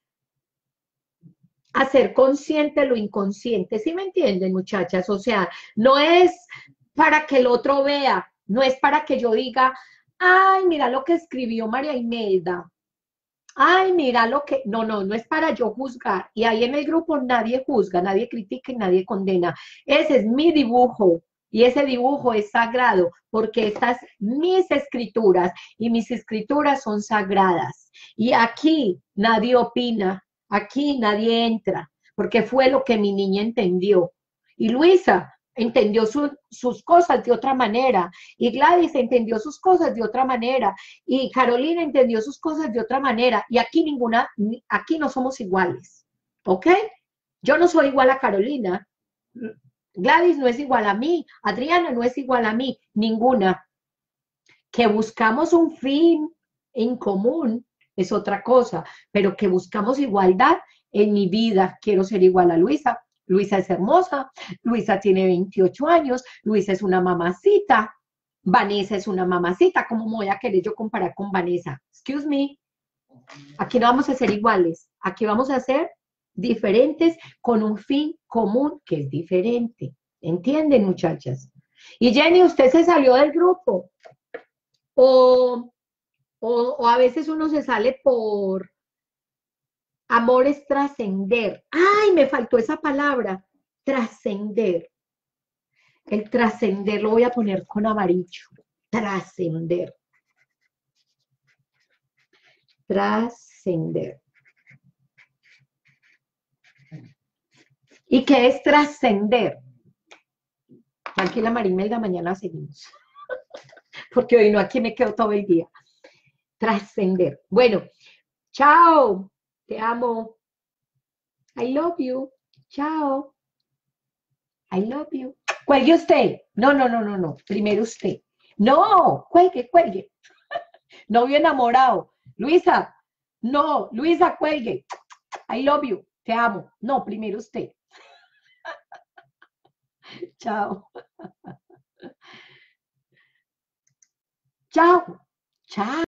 hacer consciente lo inconsciente. ¿Sí me entienden, muchachas? O sea, no es para que el otro vea, no es para que yo diga, ay, mira lo que escribió María Imelda. Ay, mira lo que... No es para yo juzgar. Y ahí en el grupo nadie juzga, nadie critica y nadie condena. Ese es mi dibujo. Y ese dibujo es sagrado, porque estas mis escrituras, y mis escrituras son sagradas. Y aquí nadie opina, aquí nadie entra, porque fue lo que mi niña entendió. Y Luisa entendió sus cosas de otra manera, y Gladys entendió sus cosas de otra manera, y Carolina entendió sus cosas de otra manera, y aquí no somos iguales, ¿ok? Yo no soy igual a Carolina, Gladys no es igual a mí, Adriana no es igual a mí, ninguna. Que buscamos un fin en común es otra cosa, pero que buscamos igualdad en mi vida, quiero ser igual a Luisa. Luisa es hermosa, Luisa tiene 28 años, Luisa es una mamacita, Vanessa es una mamacita, ¿cómo me voy a querer yo comparar con Vanessa? Excuse me, aquí no vamos a ser iguales, aquí vamos a ser diferentes con un fin común que es diferente. ¿Entienden, muchachas? Y Jenny, usted se salió del grupo. O, o a veces uno se sale por amor es trascender. ¡Ay, me faltó esa palabra! Trascender. El trascender lo voy a poner con amarillo. Trascender. Trascender. ¿Y qué es trascender? Tranquila, Marimelda, mañana seguimos. Porque hoy no, aquí me quedo todo el día. Trascender. Bueno, chao. Te amo. I love you. Chao. I love you. Cuelgue usted. No, no, no, no, no. Primero usted. No, cuelgue, cuelgue. Novio enamorado. Luisa, no, Luisa, cuelgue. I love you. Te amo. No, primero usted. Chao. Chao. Chao.